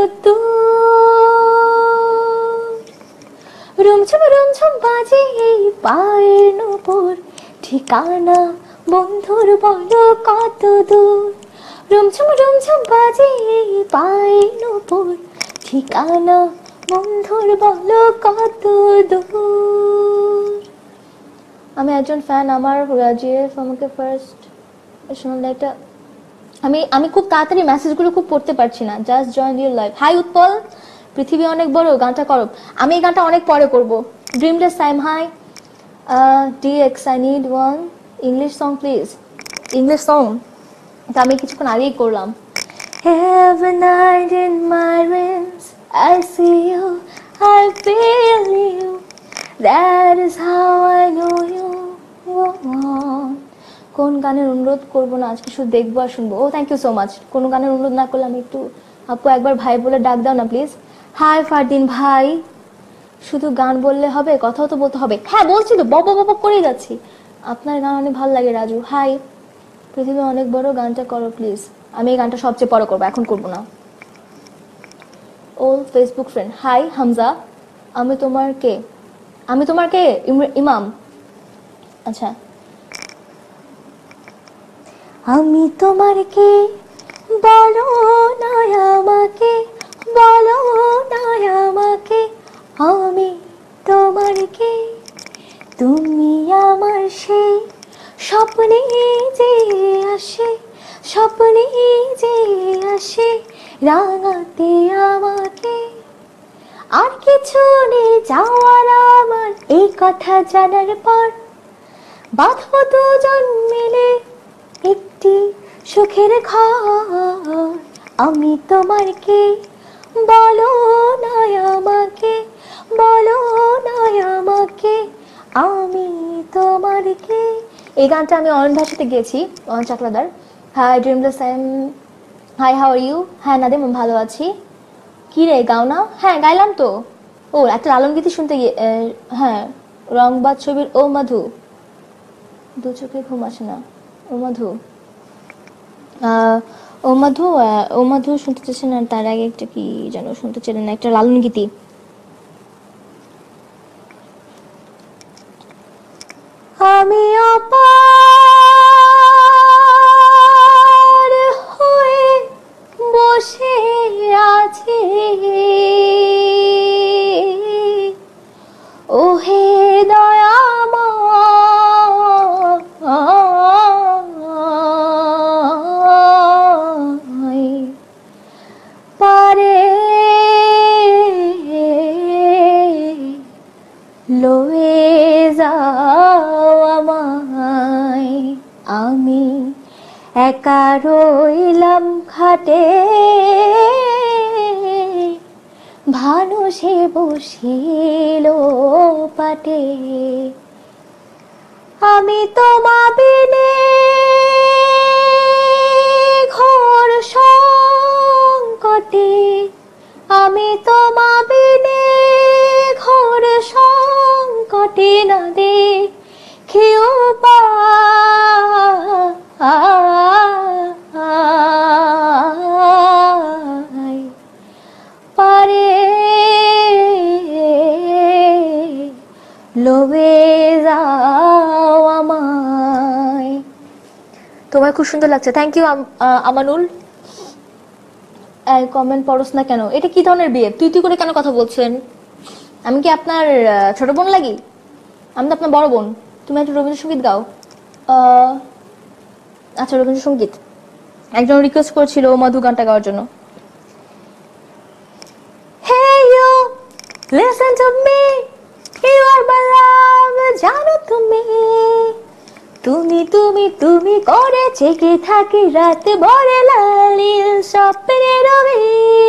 রোদ্দুর। রুমঝুম রুমঝুম বাজে এই পায়ের নুপুর, ঠিকানা বন্ধুর বলো কত দূর। রুমঝুম রুমঝুম বাজে এই পায়ের নুপুর, ঠিকানা বন্ধুর বলো কত দূর। আমি একজন ফ্যান, আমার জিএফ আমাকে ফার্স্ট শোনালে একটা, আমি আমি খুব তাড়াতাড়ি মেসেজগুলো খুব পড়তে পারছি না। Just join your life. Hi Utpal, পৃথিবী অনেক বড় গানটা করো। আমি এই গানটা অনেক পরে করব। Dreamless time. Hi DX, I need one English song please. English song এটা আমি কিছুক্ষণ আগেই করলাম। Every night in my dreams I see you, I feel you, that is how I know you want. কোন গানের অনুরোধ করবো না আজকে, শুধু দেখবো আর শুনবো। Oh thank you so much. কোনো গানের অনুরোধ না করলে আমি একটু, আপু একবার ভাই বলে ডাক দাও না প্লিজ। হাই ফারদিন ভাই, শুধু গান বললে হবে, কথাও তো বলতে হবে। হ্যাঁ বলছি তো, বব বব করেই যাচ্ছি। আপনার গান অনেক ভালো লাগে রাজু। হাই, পৃথিবী অনেক বড় গানটা করো প্লিজ। আমি এই গানটা সবচেয়ে পরে করবো, এখন করবো না। ওল ফেসবুক ফ্রেন্ড। হাই হামজা, আমি তোমার কে? আমি তোমার কে? ইমাম। আচ্ছা, আমি তোমার কে বলো না আমাকে, বলো না আমাকে, আমি তোমার কে? তুমি আমার সেই স্বপ্নে যে আসে, স্বপ্নে যে আসে রাঙাতে আমাকে। আর কিছু নেই যাওয়ার আমার, এই কথা জানার পর বাঁধবো দুজন মিলে একটি সুখের ঘর। আমি তোমার কে বলো না আমাকে, বলো না আমাকে, আমি তোমার কে। এই গানটা আমি অয়ন ভাষাতে গেয়েছি, Ayan Chakladar. Hi dreamless I am, hi how are you? হ্যাঁ নাদিম, ভালো আছি। কি রে গাও না? হ্যাঁ গাইলাম তো। ও একটা লালন গীতি শুনতে গিয়ে, হ্যাঁ রংবাদ ছবির ও মধু, দু চোখে ঘুম আসে না, ও মধু, ও মধু, ও মধু শুনতে চাচ্ছেন। আর তার আগে একটা কি যেন শুনতে চাইলেন, একটা লালন গীতি। আমি অপার হয়ে বসে আছি, ওহে দয়াময়, পারে লয়ে যাও আমায়। আমি একা রইলাম খাটে, ভানু সে বসিল পাটে। আমি তোমা বিনে ঘোর সংকটে, আমি তোমা বিনে ঘোর সংকটে लौटे ना देखे उपाय पारे লোভে যাও আমায়। তোমায় খুব সুন্দর লাগছে, থ্যাংক ইউ আমানুল। কমেন্ট পড়স না কেন? এটা কি ধরনের বিয়ে? তুই তুই করে কেন কথা বলছেন? আমি কি আপনার ছোট বোন লাগি? আমি তো আপনার বড় বোন। তুমি একটা রবীন্দ্রসঙ্গীত গাও। আচ্ছা, রবীন্দ্রসঙ্গীত একজন রিকোয়েস্ট করেছিল মধু গানটা গাওয়ার জন্য। Hey you, listen to me, you are my love, জানো তুমি তুমি তুমি তুমি করে জেগে থাকি রাত ভরে লালিল স্বপ্নের রবি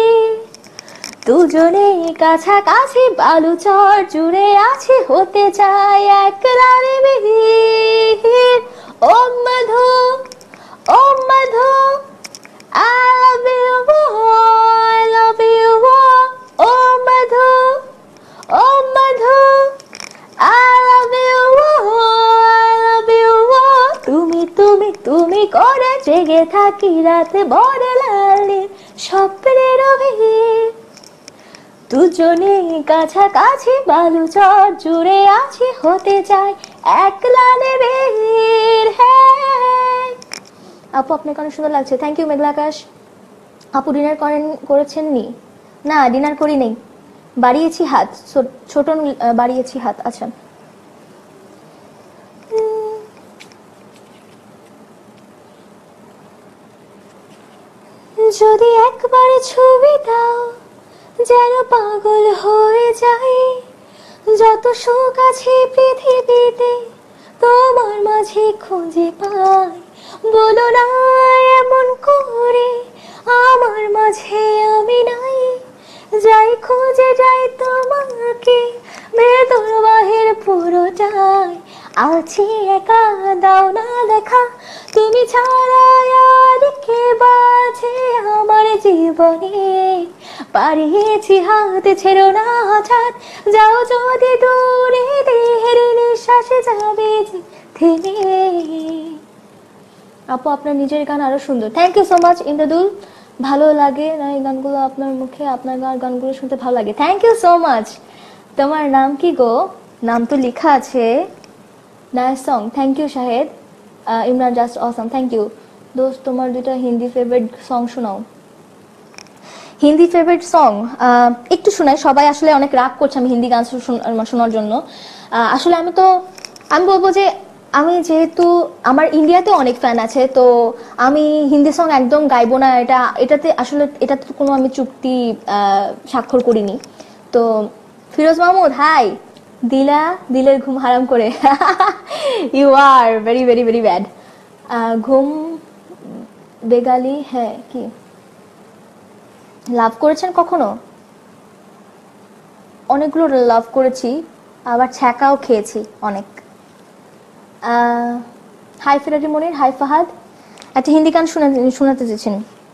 দুজনে কাছাকাছি বালুচর জুড়ে আছি হতে চাই একলা নিবিড় ও মধু ও মধু I love you I love you O Madhu O Madhu I love you I love you তুমি তুমি তুমি করে জেগে থাকি রাতে ভরে লালি স্বপ্নের রবি দুজনে কাছাকাছি বালুচর জুড়ে আছি হতে চাই একলা নিবিড়। আপু আপনাকে অনেক সুন্দর লাগছে, থ্যাংক ইউ মেঘলা আকাশ। আপু ডিনার করেন করেছেন নি? না ডিনার করি নেই, বাড়িয়েছি হাত, ছোট বাড়িয়েছি হাত। আচ্ছা যদি একবার ছবি দাও যেন পাগল হয়ে যাই যত সুখ আছে পৃথিবীতে তোমার মাঝে খুঁজে পাই বলো না এমন করে আমার মাঝে আমি নাই যাই খুঁজে যাই তোমাকে ভেতর বাহির পুরোটাই আছি একা দাও না দেখা তুমি ছাড়া আর কে বাঁচে আমার জীবনে পারিয়েছি হাতে ছেড়ো না হঠাৎ যাও যদি দূরে দেহের নিঃশ্বাসে যাবে থেমে। আপু আপনার নিজের গান আরো সুন্দর, thank you so much Indradul. ভালো লাগে না এই গানগুলো আপনার মুখে, আপনার গানগুলো শুনতে ভালো লাগে, থ্যাংক ইউ সো মাচ। তোমার নাম কি গো? নাম তো লেখা আছে। Nice song, thank you Shahed. Imran just awesome, thank you. দোস্ত তোমার দুইটা হিন্দি ফেভারিট সং শোনাও। হিন্দি ফেভারিট সং একটু শোনাই, সবাই আসলে অনেক রাগ করছে আমি হিন্দি গান শোনার জন্য। আসলে আমি তো আমি বলবো যে আমি যেহেতু আমার ইন্ডিয়াতে অনেক ফ্যান আছে তো আমি হিন্দি সং একদম গাইবো না, এটা এটাতে আসলে এটাতে কোনো আমি চুক্তি স্বাক্ষর করিনি। তো ফিরোজ মাহমুদ হাই, দিলা দিলের ঘুম হারাম করে you are very very very bad. ঘুম বেগালি, হ্যাঁ কি লাভ করেছেন কখনো? অনেকগুলো লাভ করেছি, আবার ছ্যাঁকাও খেয়েছি অনেক। Hi Ferrari Monir, hi Fahad. একটা হিন্দি গান শোনাতে চেয়েছেন।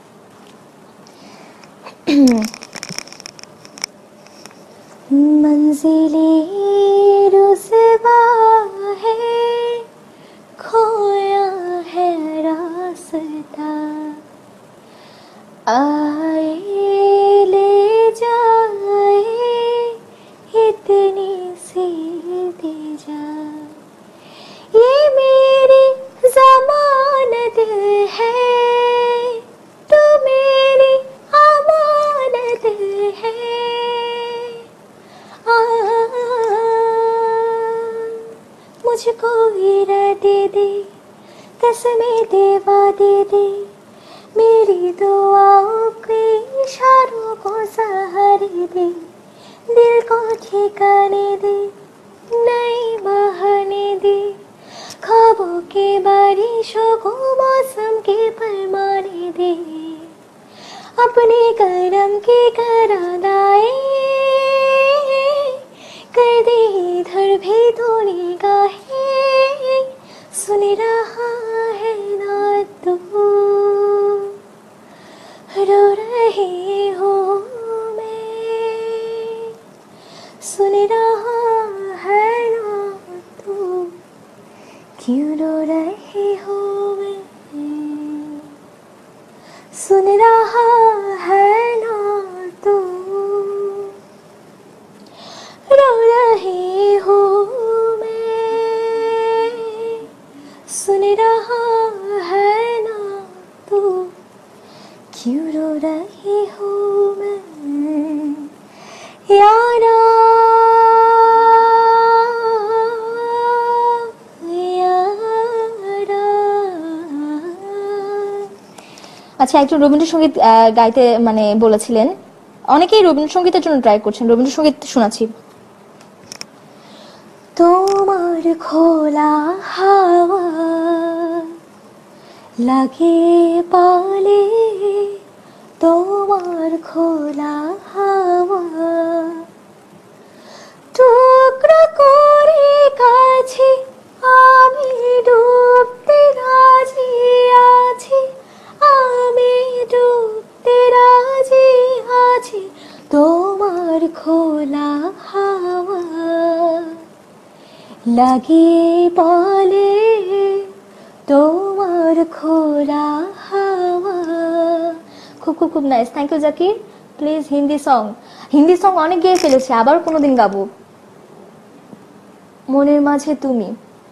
मंजिले रुसवा है खोया है रास्ता आए ले जाए इतनी सी दे जा ये मेरी ज़मानत है तो मेरी अमानत है मुझको हीरा दे दे कसमें देवा दे दे मेरी दुआओं के इशारों को सहारे दे दिल को ठिकाने दे नए बहाने दे ख्वाबों के बारिशों को मौसम के पैमाने दे अपने करम की करादाए कर दे इधर भी तो निगाहें सुन रहा है ना तू रो रही हूँ मैं सुन रहा है ना यारा यारा। আচ্ছা, একজন রবীন্দ্রসঙ্গীত আহ, গাইতে মানে বলেছিলেন, অনেকেই রবীন্দ্রসঙ্গীতের জন্য ট্রাই করছেন, রবীন্দ্রসঙ্গীত শোনাচ্ছি। তোমার খোলা হাওয়া লাগে পালে, তোমার খোলা হাওয়া টুকরা করে কাছে আমি ডুবতে রাজি আছি, আমি ডুবতে রাজি আছি, তোমার খোলা হাওয়া লাগিয়ে বলে, তোমার খোলা হাওয়া। খুব খুব খুব nice, thank you Zakir. Please Hindi song, Hindi song অনেক গেয়ে ফেলেছে, আবার কোনোদিন গাবো। মনের মাঝে তুমি,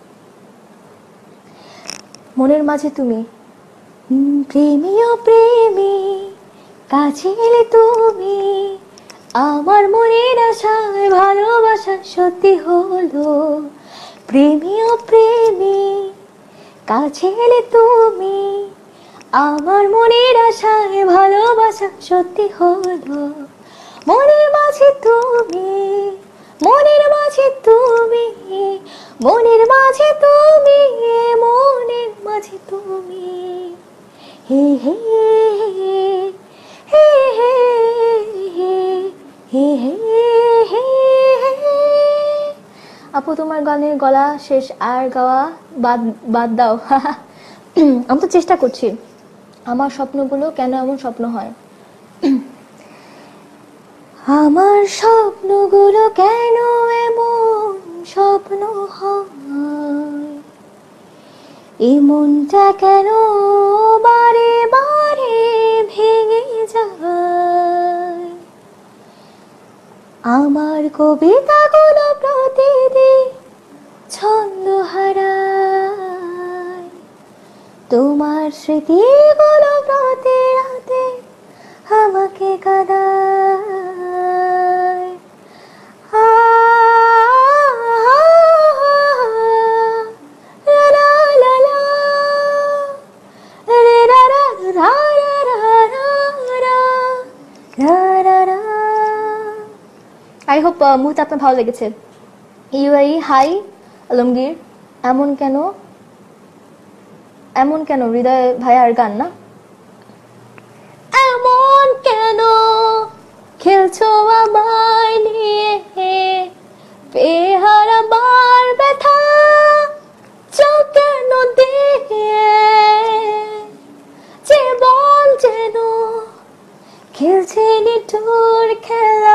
মনের মাঝে তুমি, প্রেমী ও প্রেমী কাছে এলে তুমি, আমার মনের আশায় ভালোবাসা সত্যি হলো, প্রেমী ও প্রেমী কাছে এলে তুমি, আমার মনের আশায় ভালোবাসা সত্যি হলো, মনের মাঝে তুমি, মনের মাঝে তুমি, মনের মাঝে তুমি, মনের মাঝে তুমি, হে হে হে হে হে হে হে হে। আপু তোমার গানের গলা শেষ, আর গাওয়া বাদ বাদ দাও। আমি তো চেষ্টা করছি। আমার স্বপ্নগুলো কেন এমন স্বপ্ন হয়, আমার স্বপ্নগুলো কেন এমন স্বপ্ন হয়, এই মনটা কেন বারে বারে ভেঙে যায়, আমার কবিতাগুলো প্রতিদিন ছন্দ হারায়, তোমার স্মৃতিগুলো প্রতি রাতে আমাকে কাঁদায়, আ লা লা লা লা, রে রা রা রা রা রা রা রা রা রা। আই হোপ মুহূর্তে আপনার ভালো লেগেছে। ইউআই হাই আলমগীর, এমন কেন, এমন কেন হৃদয় ভাইয়ার গান না? এমন কেন খেলছো আমায় নিয়ে, বেহারাবার ব্যথা চাও কেন দিয়ে, যে বল যেন খেলছে নিঠুর খেলা,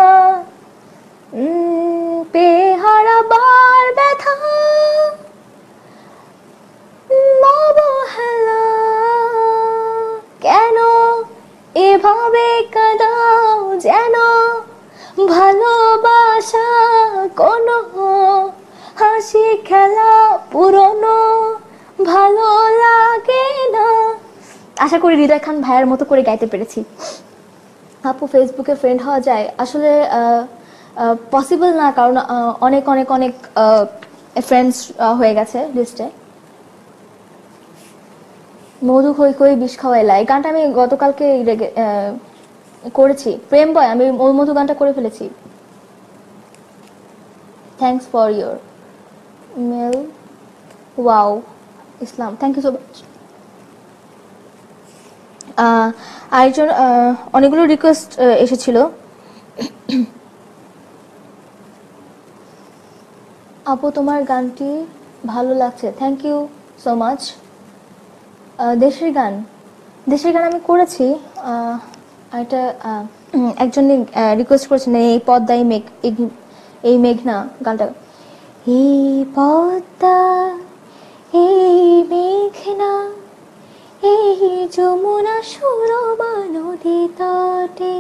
বেহারাবার ব্যথা অবহেলা, কেন এভাবে কাঁদাও যেন ভালোবাসা কোনো হাসি খেলা পুরনো ভালো লাগে না। আশা করি হৃদয় খান ভাইয়ের মতো করে গাইতে পেরেছি। আপু ফেসবুকে ফ্রেন্ড হওয়া যায়? আসলে পসিবল না, কারণ অনেক অনেক অনেক ফ্রেন্ডস হয়ে গেছে লিস্টে। মধু খই খই বিষ খাওয়াইলা, এই গানটা আমি গতকালকে করেছি। প্রেম বয় আমি ওই মধু গানটা করে ফেলেছি। Thanks for your mail, wow Islam, thank you so much. আরেকজন অনেকগুলো রিকোয়েস্ট এসেছিল। আপু তোমার গানটি ভালো লাগছে, থ্যাংক ইউ সো মাচ। দেশের গান, দেশের গান আমি করেছি। এটা একজন রিকোয়েস্ট করেছেন, এই পদ্মা এই মেঘ, এই মেঘনা গানটা। এই পদ্মা এই মেঘনা এই যমুনা সুরমা নদী তটে,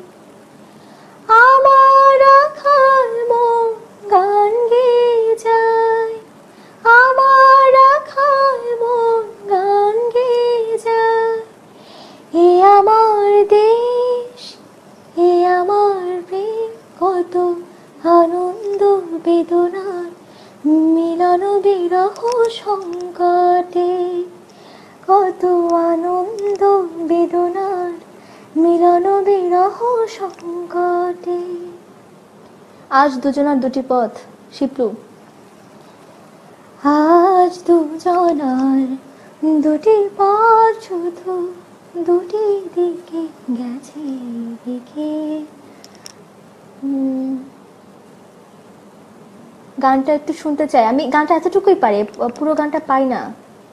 আমার রাখাল মন গান গেয়ে যায়, আমার রাখাল মন গান গেয়ে যায়, এ আমার দেশ এ আমার প্রেম কত আনন্দ বেদনার মিলন বিরহ সংকটে, কত আনন্দ বেদনার মিলন বিরহ সংকটে। আজ দুজনার দুটি পথ, শিপ্লু। আজ দুজনার দুটি পথ শুধু দুটি দিকে গেছে দিকে। গানটা একটু শুনতে চাই আমি, গানটা এতটুকুই পারি, পুরো গানটা পাই না।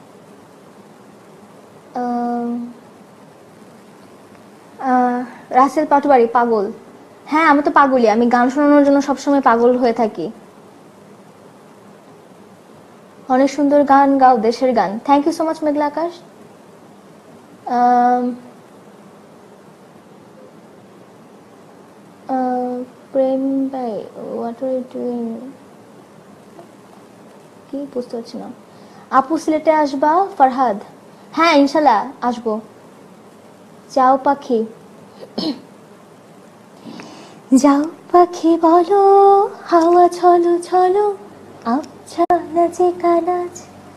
রাসেল পাটোয়ারি, পাগল। হ্যাঁ আমি তো পাগলই, আমি গান শোনানোর জন্য সবসময় পাগল হয়ে থাকি। অনেক সুন্দর গান গাও, দেশের গান। থ্যাংক ইউ সো মাচ মেঘলা আকাশ। প্রেম ভাই, হোয়াট আর ইউ ডুইং? কি বুঝতে পারছি না। আপু সিলেটে আসবা? ফরহাদ, হ্যাঁ ইনশাল্লাহ আসবো। যাও পাখি, যাও পাখি বলো, হাওয়া ছলো ছলো, আচ্ছা নাচে কানাচ,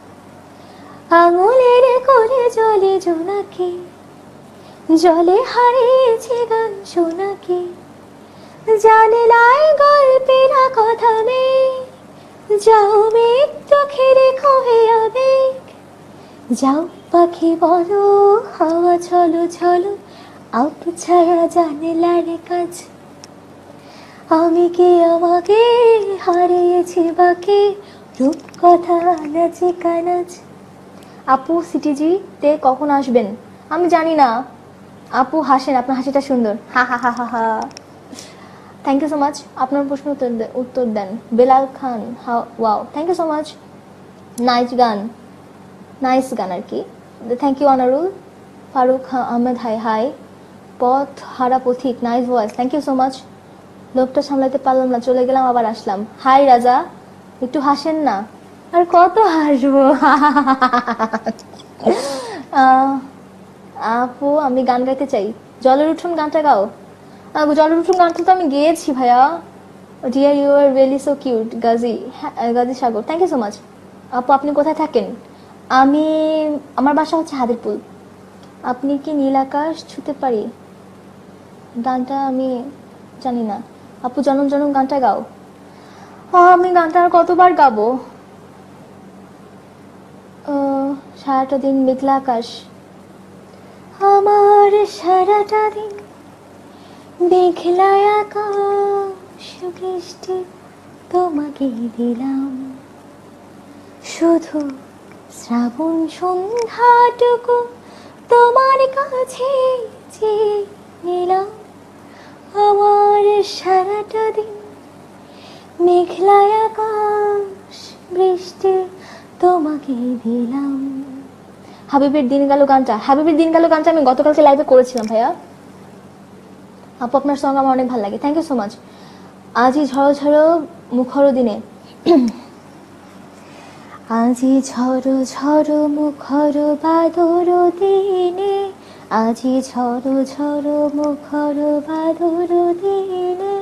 আঙুলের করে জলে জোনাকে, জলে হারিয়েছে গান শোনাকে, জানলায় গল্পেরা কথা নেই, যাও মেঘ চোখে রেখো হে আবেগ, যাও পাখি বলো, হাওয়া ছলো ছলো, আবছায়া জানলার কাছ, আমি কি আমাকে হারিয়েছি বাকি, রূপ কথা নাচে কানাচ। আপু সিটিজি তে কখন আসবেন? আমি জানি না। আপু হাসেন, আপনার হাসিটা সুন্দর, হা হা হা হা হা। Thank you so much. আপনার প্রশ্ন উত্তর উত্তর দেন। বেলাল খান, হা wow, thank you so much. Nice গান, নাইস গান আর কি। Thank you Anarul. Faruk Ahmed, hi hi. পথ হারা পথিক, nice voice, thank you so much. লোকটা সামলাতে পারলাম না, চলে গেলাম আবার আসলাম। হাই রাজা, একটু হাসেন না। আর কত হাসবো? আপু আমি গান গাইতে চাই। জলের উঠুন গানটা গাও। জলের উঠুন গানটা তো আমি গেয়েছি ভাইয়া। Dear you are really so cute. Gazi, Gazi Sagar, thank you so much. আপু আপনি কোথায় থাকেন? আমি, আমার বাসা হচ্ছে হাদিরপুল। আপনি কি নীল আকাশ ছুতে পারি? গানটা আমি জানি না। আপু জনম জনম গানটা গাও। আমি গানটা আর কতবার গাবো? সারাটা দিন মেঘলা আকাশ, আমার সারাটা দিন মেঘলা আকাশ, বৃষ্টি তোমাকে দিলাম, শুধু শ্রাবণ সন্ধ্যাটুকু তোমার কাছে চেয়ে নিলাম, আমার সারাটা দিন মেঘলা আকাশ, বৃষ্টি তোমাকে দিলাম। হাবিবের দিন গেল গানটা, হাবিবের দিন গেল গানটা আমি গতকালকে লাইভে করেছিলাম ভাইয়া। আপু আপনার সঙ্গ আমার অনেক ভালো লাগে, থ্যাংক ইউ সো মাচ। আজই ঝড়ো ঝড়ো মুখর দিনে, আজি ঝড়ো ঝড়ো মুখর বাদর দিনে, আজি ঝড়ো ঝড়ো মুখর বাদর দিনে,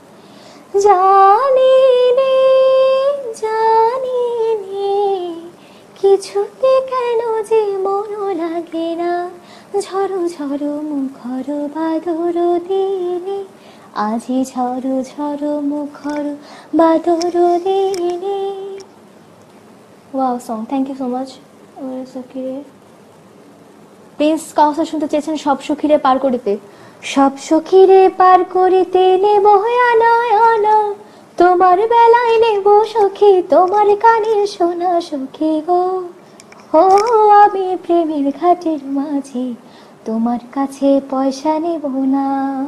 জানি নে জানি নে কিছুতে কেন যে মন লাগে না, ঝড়ো ঝড়ো মুখর বাদর দিনে, আজি ঝড়ো ঝড়ো মুখর বাদর দিনে। Wow song, thank you so much. সখিরে প্রিন্স কাউসার শুনতে চেয়েছেন সব সখিরে পার করিতে। সব সখিরে পার করিতে নেব আনা আনা, তোমার বেলায় নেব সখী তোমার কানে শোনা সখী গো, ও আমি প্রেমের ঘাটের মাঝে তোমার কাছে পয়সা নেব না।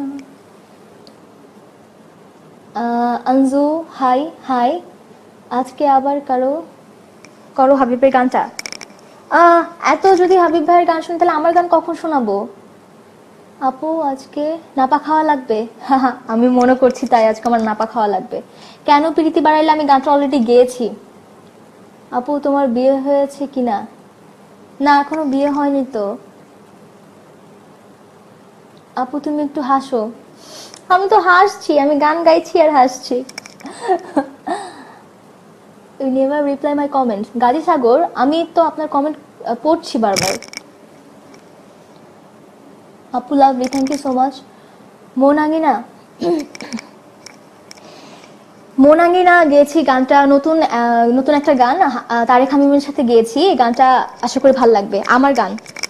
Anju hi hi. আজকে আবার কারো করো হাবিবের গানটা। এত যদি হাবিব ভাইয়ের গান শুনি তাহলে আমার গান কখন শোনাবো? আপু আজকে নাপা খাওয়া লাগবে। আমি মনে করছি তাই আজকে আমার নাপা খাওয়া লাগবে। কেন প্রীতি বাড়াইলে আমি গানটা অলরেডি গেয়েছি। আপু তোমার বিয়ে হয়েছে কিনা? না এখনো বিয়ে হয়নি তো। আপু তুমি একটু হাসো। আমি তো হাসছি, আমি গান গাইছি আর হাসছি। You never reply my comments. Gazi সাগর, আমি তো আপনার কমেন্ট পড়ছি বারবার। আপু lovely, thank you so much. মোনাঙ্গিনা, মোনাঙ্গিনা গেয়েছি গানটা, নতুন নতুন একটা গান তারেক হামিমের সাথে গেয়েছি। এই গানটা আশা করি ভালো লাগবে, আমার গান।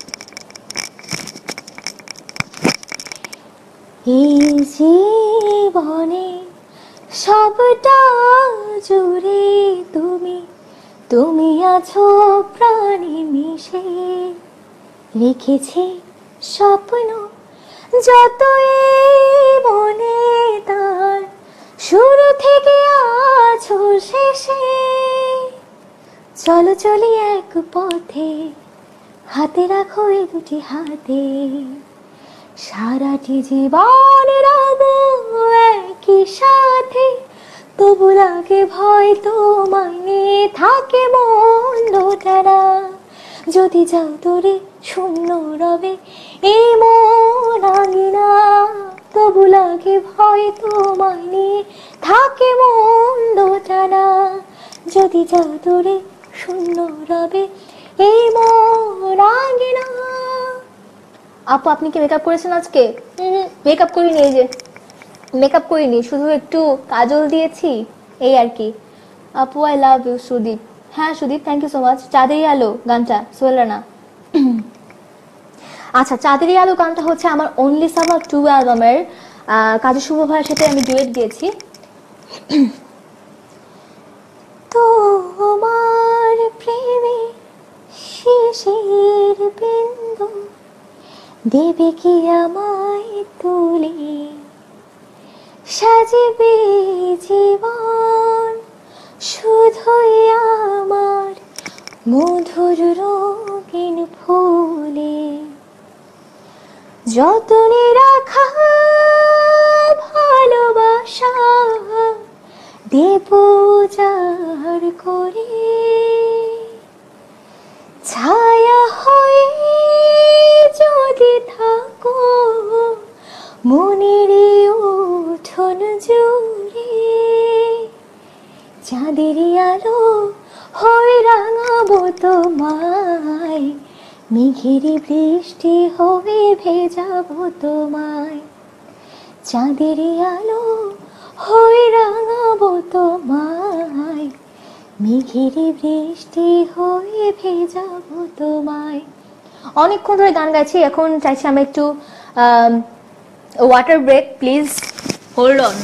এই জীবনে সবটা জুড়ে তুমি, তুমি আছো প্রাণে মিশে, রেখেছি স্বপ্ন যত মনে তার, শুরু থেকে আছো শেষে। চলো চলি এক পথে, হাতে রাখো এই দুটি হাতে, সারাটি জীবন রবো একই সাথে। তবু লাগে ভয় তোমায় নিয়ে থাকে মন দোটানা, যদি যাও দূরে শূন্য রবে এই মন আঙিনা। তবু লাগে ভয় তোমায় নিয়ে থাকে মন দোটানা, যদি যাও দূরে শূন্য রবে এই মন আঙিনা। আপু আপনি কি মেকআপ করেছেন আজকে? মেকআপ করিনি, এই যে মেকআপ করিনি, শুধু একটু কাজল দিয়েছি এই আর কি। আপু আই লাভ ইউ সুদীপ। হ্যাঁ Sudip, thank you so much. চাঁদেরই আলো গানটা, সোহেল রানা। আচ্ছা, চাঁদেরই আলো গানটা হচ্ছে আমার অনলি সাবা টু অ্যালবামের কাজী শুভ ভাইয়ের সাথে আমি ডুয়েট গিয়েছি। তোমার প্রেমে শিশির বিন্দু দেবে কি আমায় তুলে, সাজবে জীবন শুধুই আমার মধুর রঙিন ফুলে। যতনে রাখা ভালোবাসা দেব উজাড় করে, ছায়া হয়ে যদি থাকো মনের উঠোন জুড়ে। চাঁদের আলো হয়ে রাঙাবো তোমায়, মেঘের বৃষ্টি হয়ে ভেজাবো তোমায়। চাঁদের আলো হয়ে রাঙাবো তোমায়, মেঘের বৃষ্টি হয়ে ভেজাবো তোমায়। অনেকক্ষণ ধরে গান গাইছি, এখন চাইছি আমি একটু water break, please hold on.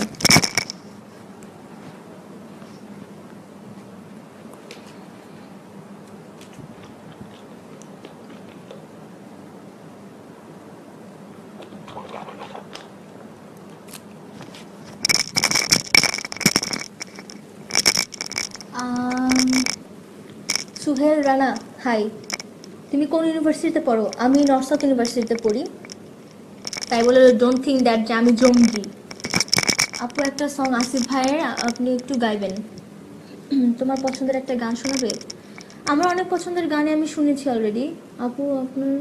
Suhel Rana, hi. তুমি কোন ইউনিভার্সিটিতে পড়ো? আমি নর্থ সাউথ ইউনিভার্সিটিতে পড়ি, তাই বলে ডোন্ট থিঙ্ক দ্যাট যে আমি জঙ্গি। আপু একটা সং আসিফ ভাইয়ের আপনি একটু গাইবেন, তোমার পছন্দের একটা গান শোনাবে? আমার অনেক পছন্দের গানে আমি শুনেছি অলরেডি। আপু আপনার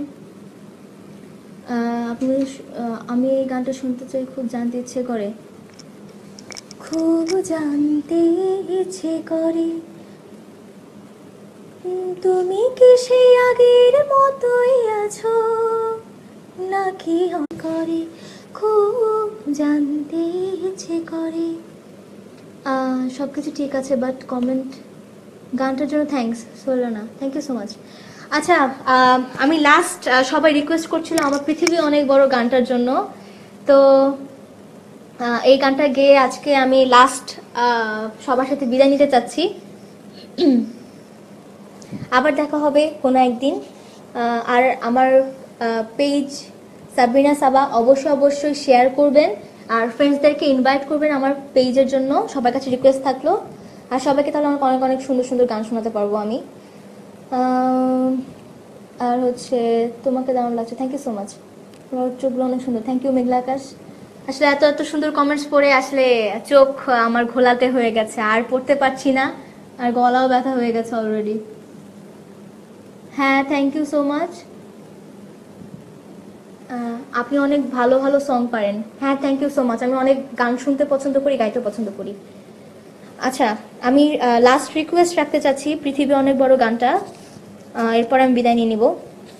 আপনি আমি এই গানটা শুনতে চাই, খুব জানতে ইচ্ছে করে, খুব জানতে ইচ্ছে করে তুমি কি সেই আগের মতোই আছো নাকি করে, খুব জানতে ইচ্ছে করে। সব কিছু ঠিক আছে, বাট কমেন্ট গানটার জন্য thanks Solana, thank you so much. আচ্ছা, আমি লাস্ট সবাই রিকোয়েস্ট করছিল আমার পৃথিবী অনেক বড় গানটার জন্য, তো এই গানটা গেয়ে আজকে আমি লাস্ট সবার সাথে বিদায় নিতে চাচ্ছি। আবার দেখা হবে কোনো একদিন। আর আমার পেজ সাবরিনা সাবা অবশ্যই অবশ্যই শেয়ার করবেন, আর ফ্রেন্ডসদেরকে ইনভাইট করবেন আমার পেজের জন্য, সবার কাছে রিকোয়েস্ট থাকলো। আর সবাইকে তাহলে অনেক অনেক অনেক সুন্দর সুন্দর গান শোনাতে পারবো আমি। আর হচ্ছে তোমাকে দারুণ লাগছে, থ্যাংক ইউ সো মাচ, তোমার চোখগুলো অনেক সুন্দর, থ্যাংক ইউ মেঘলা আকাশ। আসলে এত এত সুন্দর কমেন্টস পড়ে আসলে চোখ আমার ঘোলাতে হয়ে গেছে, আর পড়তে পারছি না, আর গলাও ব্যথা হয়ে গেছে অলরেডি। হ্যাঁ, থ্যাংক ইউ সো মাচ। আহ, আপনি অনেক ভালো ভালো সং পারেন। হ্যাঁ, থ্যাংক ইউ সো মাচ। আমি অনেক গান শুনতে পছন্দ করি, গাইতে পছন্দ করি। আচ্ছা, আমি লাস্ট রিকোয়েস্ট রাখতে চাচ্ছি, পৃথিবী অনেক বড় গানটা। আহ, এরপর আমি বিদায় নিয়ে নিব।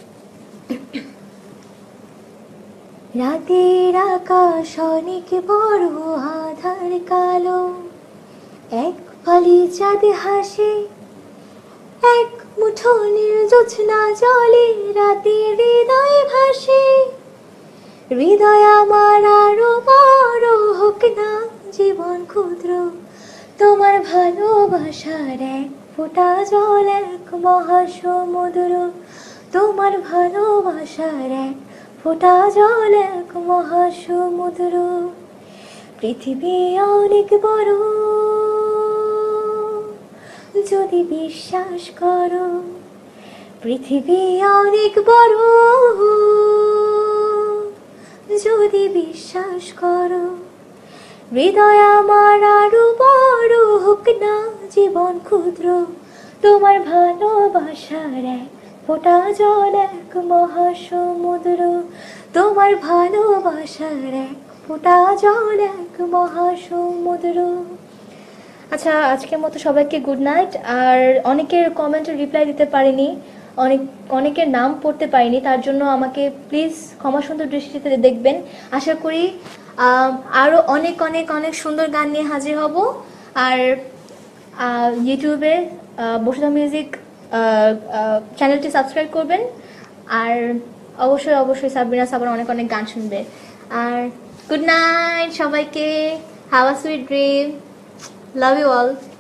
রাতের আকাশ অনেক বড়, আধার কালো, এক ফালি চাঁদ হাসে, এক মুঠো নির্জোৎস্না জলে, রাতের হৃদয় ভাসে। হৃদয় আমার আরো বড় হোক না জীবন ক্ষুদ্র, তোমার ভালোবাসার এক ফোঁটা জল এক মহাসমুদ্র, তোমার ভালোবাসার এক ফোঁটা জল এক মহাসমুদ্র। পৃথিবী অনেক বড়, যদি বিশ্বাস করো, পৃথিবী অনেক বড়, যদি বিশ্বাস করো। হৃদয় আমার আরো বড় হোক না জীবন ক্ষুদ্র, তোমার ভালোবাসার এক ফোঁটা জল এক মহাসমুদ্র, তোমার ভালোবাসার এক ফোঁটা জল এক মহাসমুদ্র। আচ্ছা, আজকের মতো সবাইকে গুড নাইট। আর অনেকের কমেন্টের রিপ্লাই দিতে পারিনি, অনেক অনেকের নাম পড়তে পারিনি, তার জন্য আমাকে প্লিজ ক্ষমা সুন্দর দৃষ্টিতে দেখবেন। আশা করি আরও অনেক অনেক অনেক সুন্দর গান নিয়ে হাজির হব। আর ইউটিউবে বসুধা মিউজিক চ্যানেলটি সাবস্ক্রাইব করবেন। আর অবশ্যই অবশ্যই সাবরিনা সাবার অনেক অনেক গান শুনবে। আর গুড নাইট সবাইকে, have a sweet dream, love you all.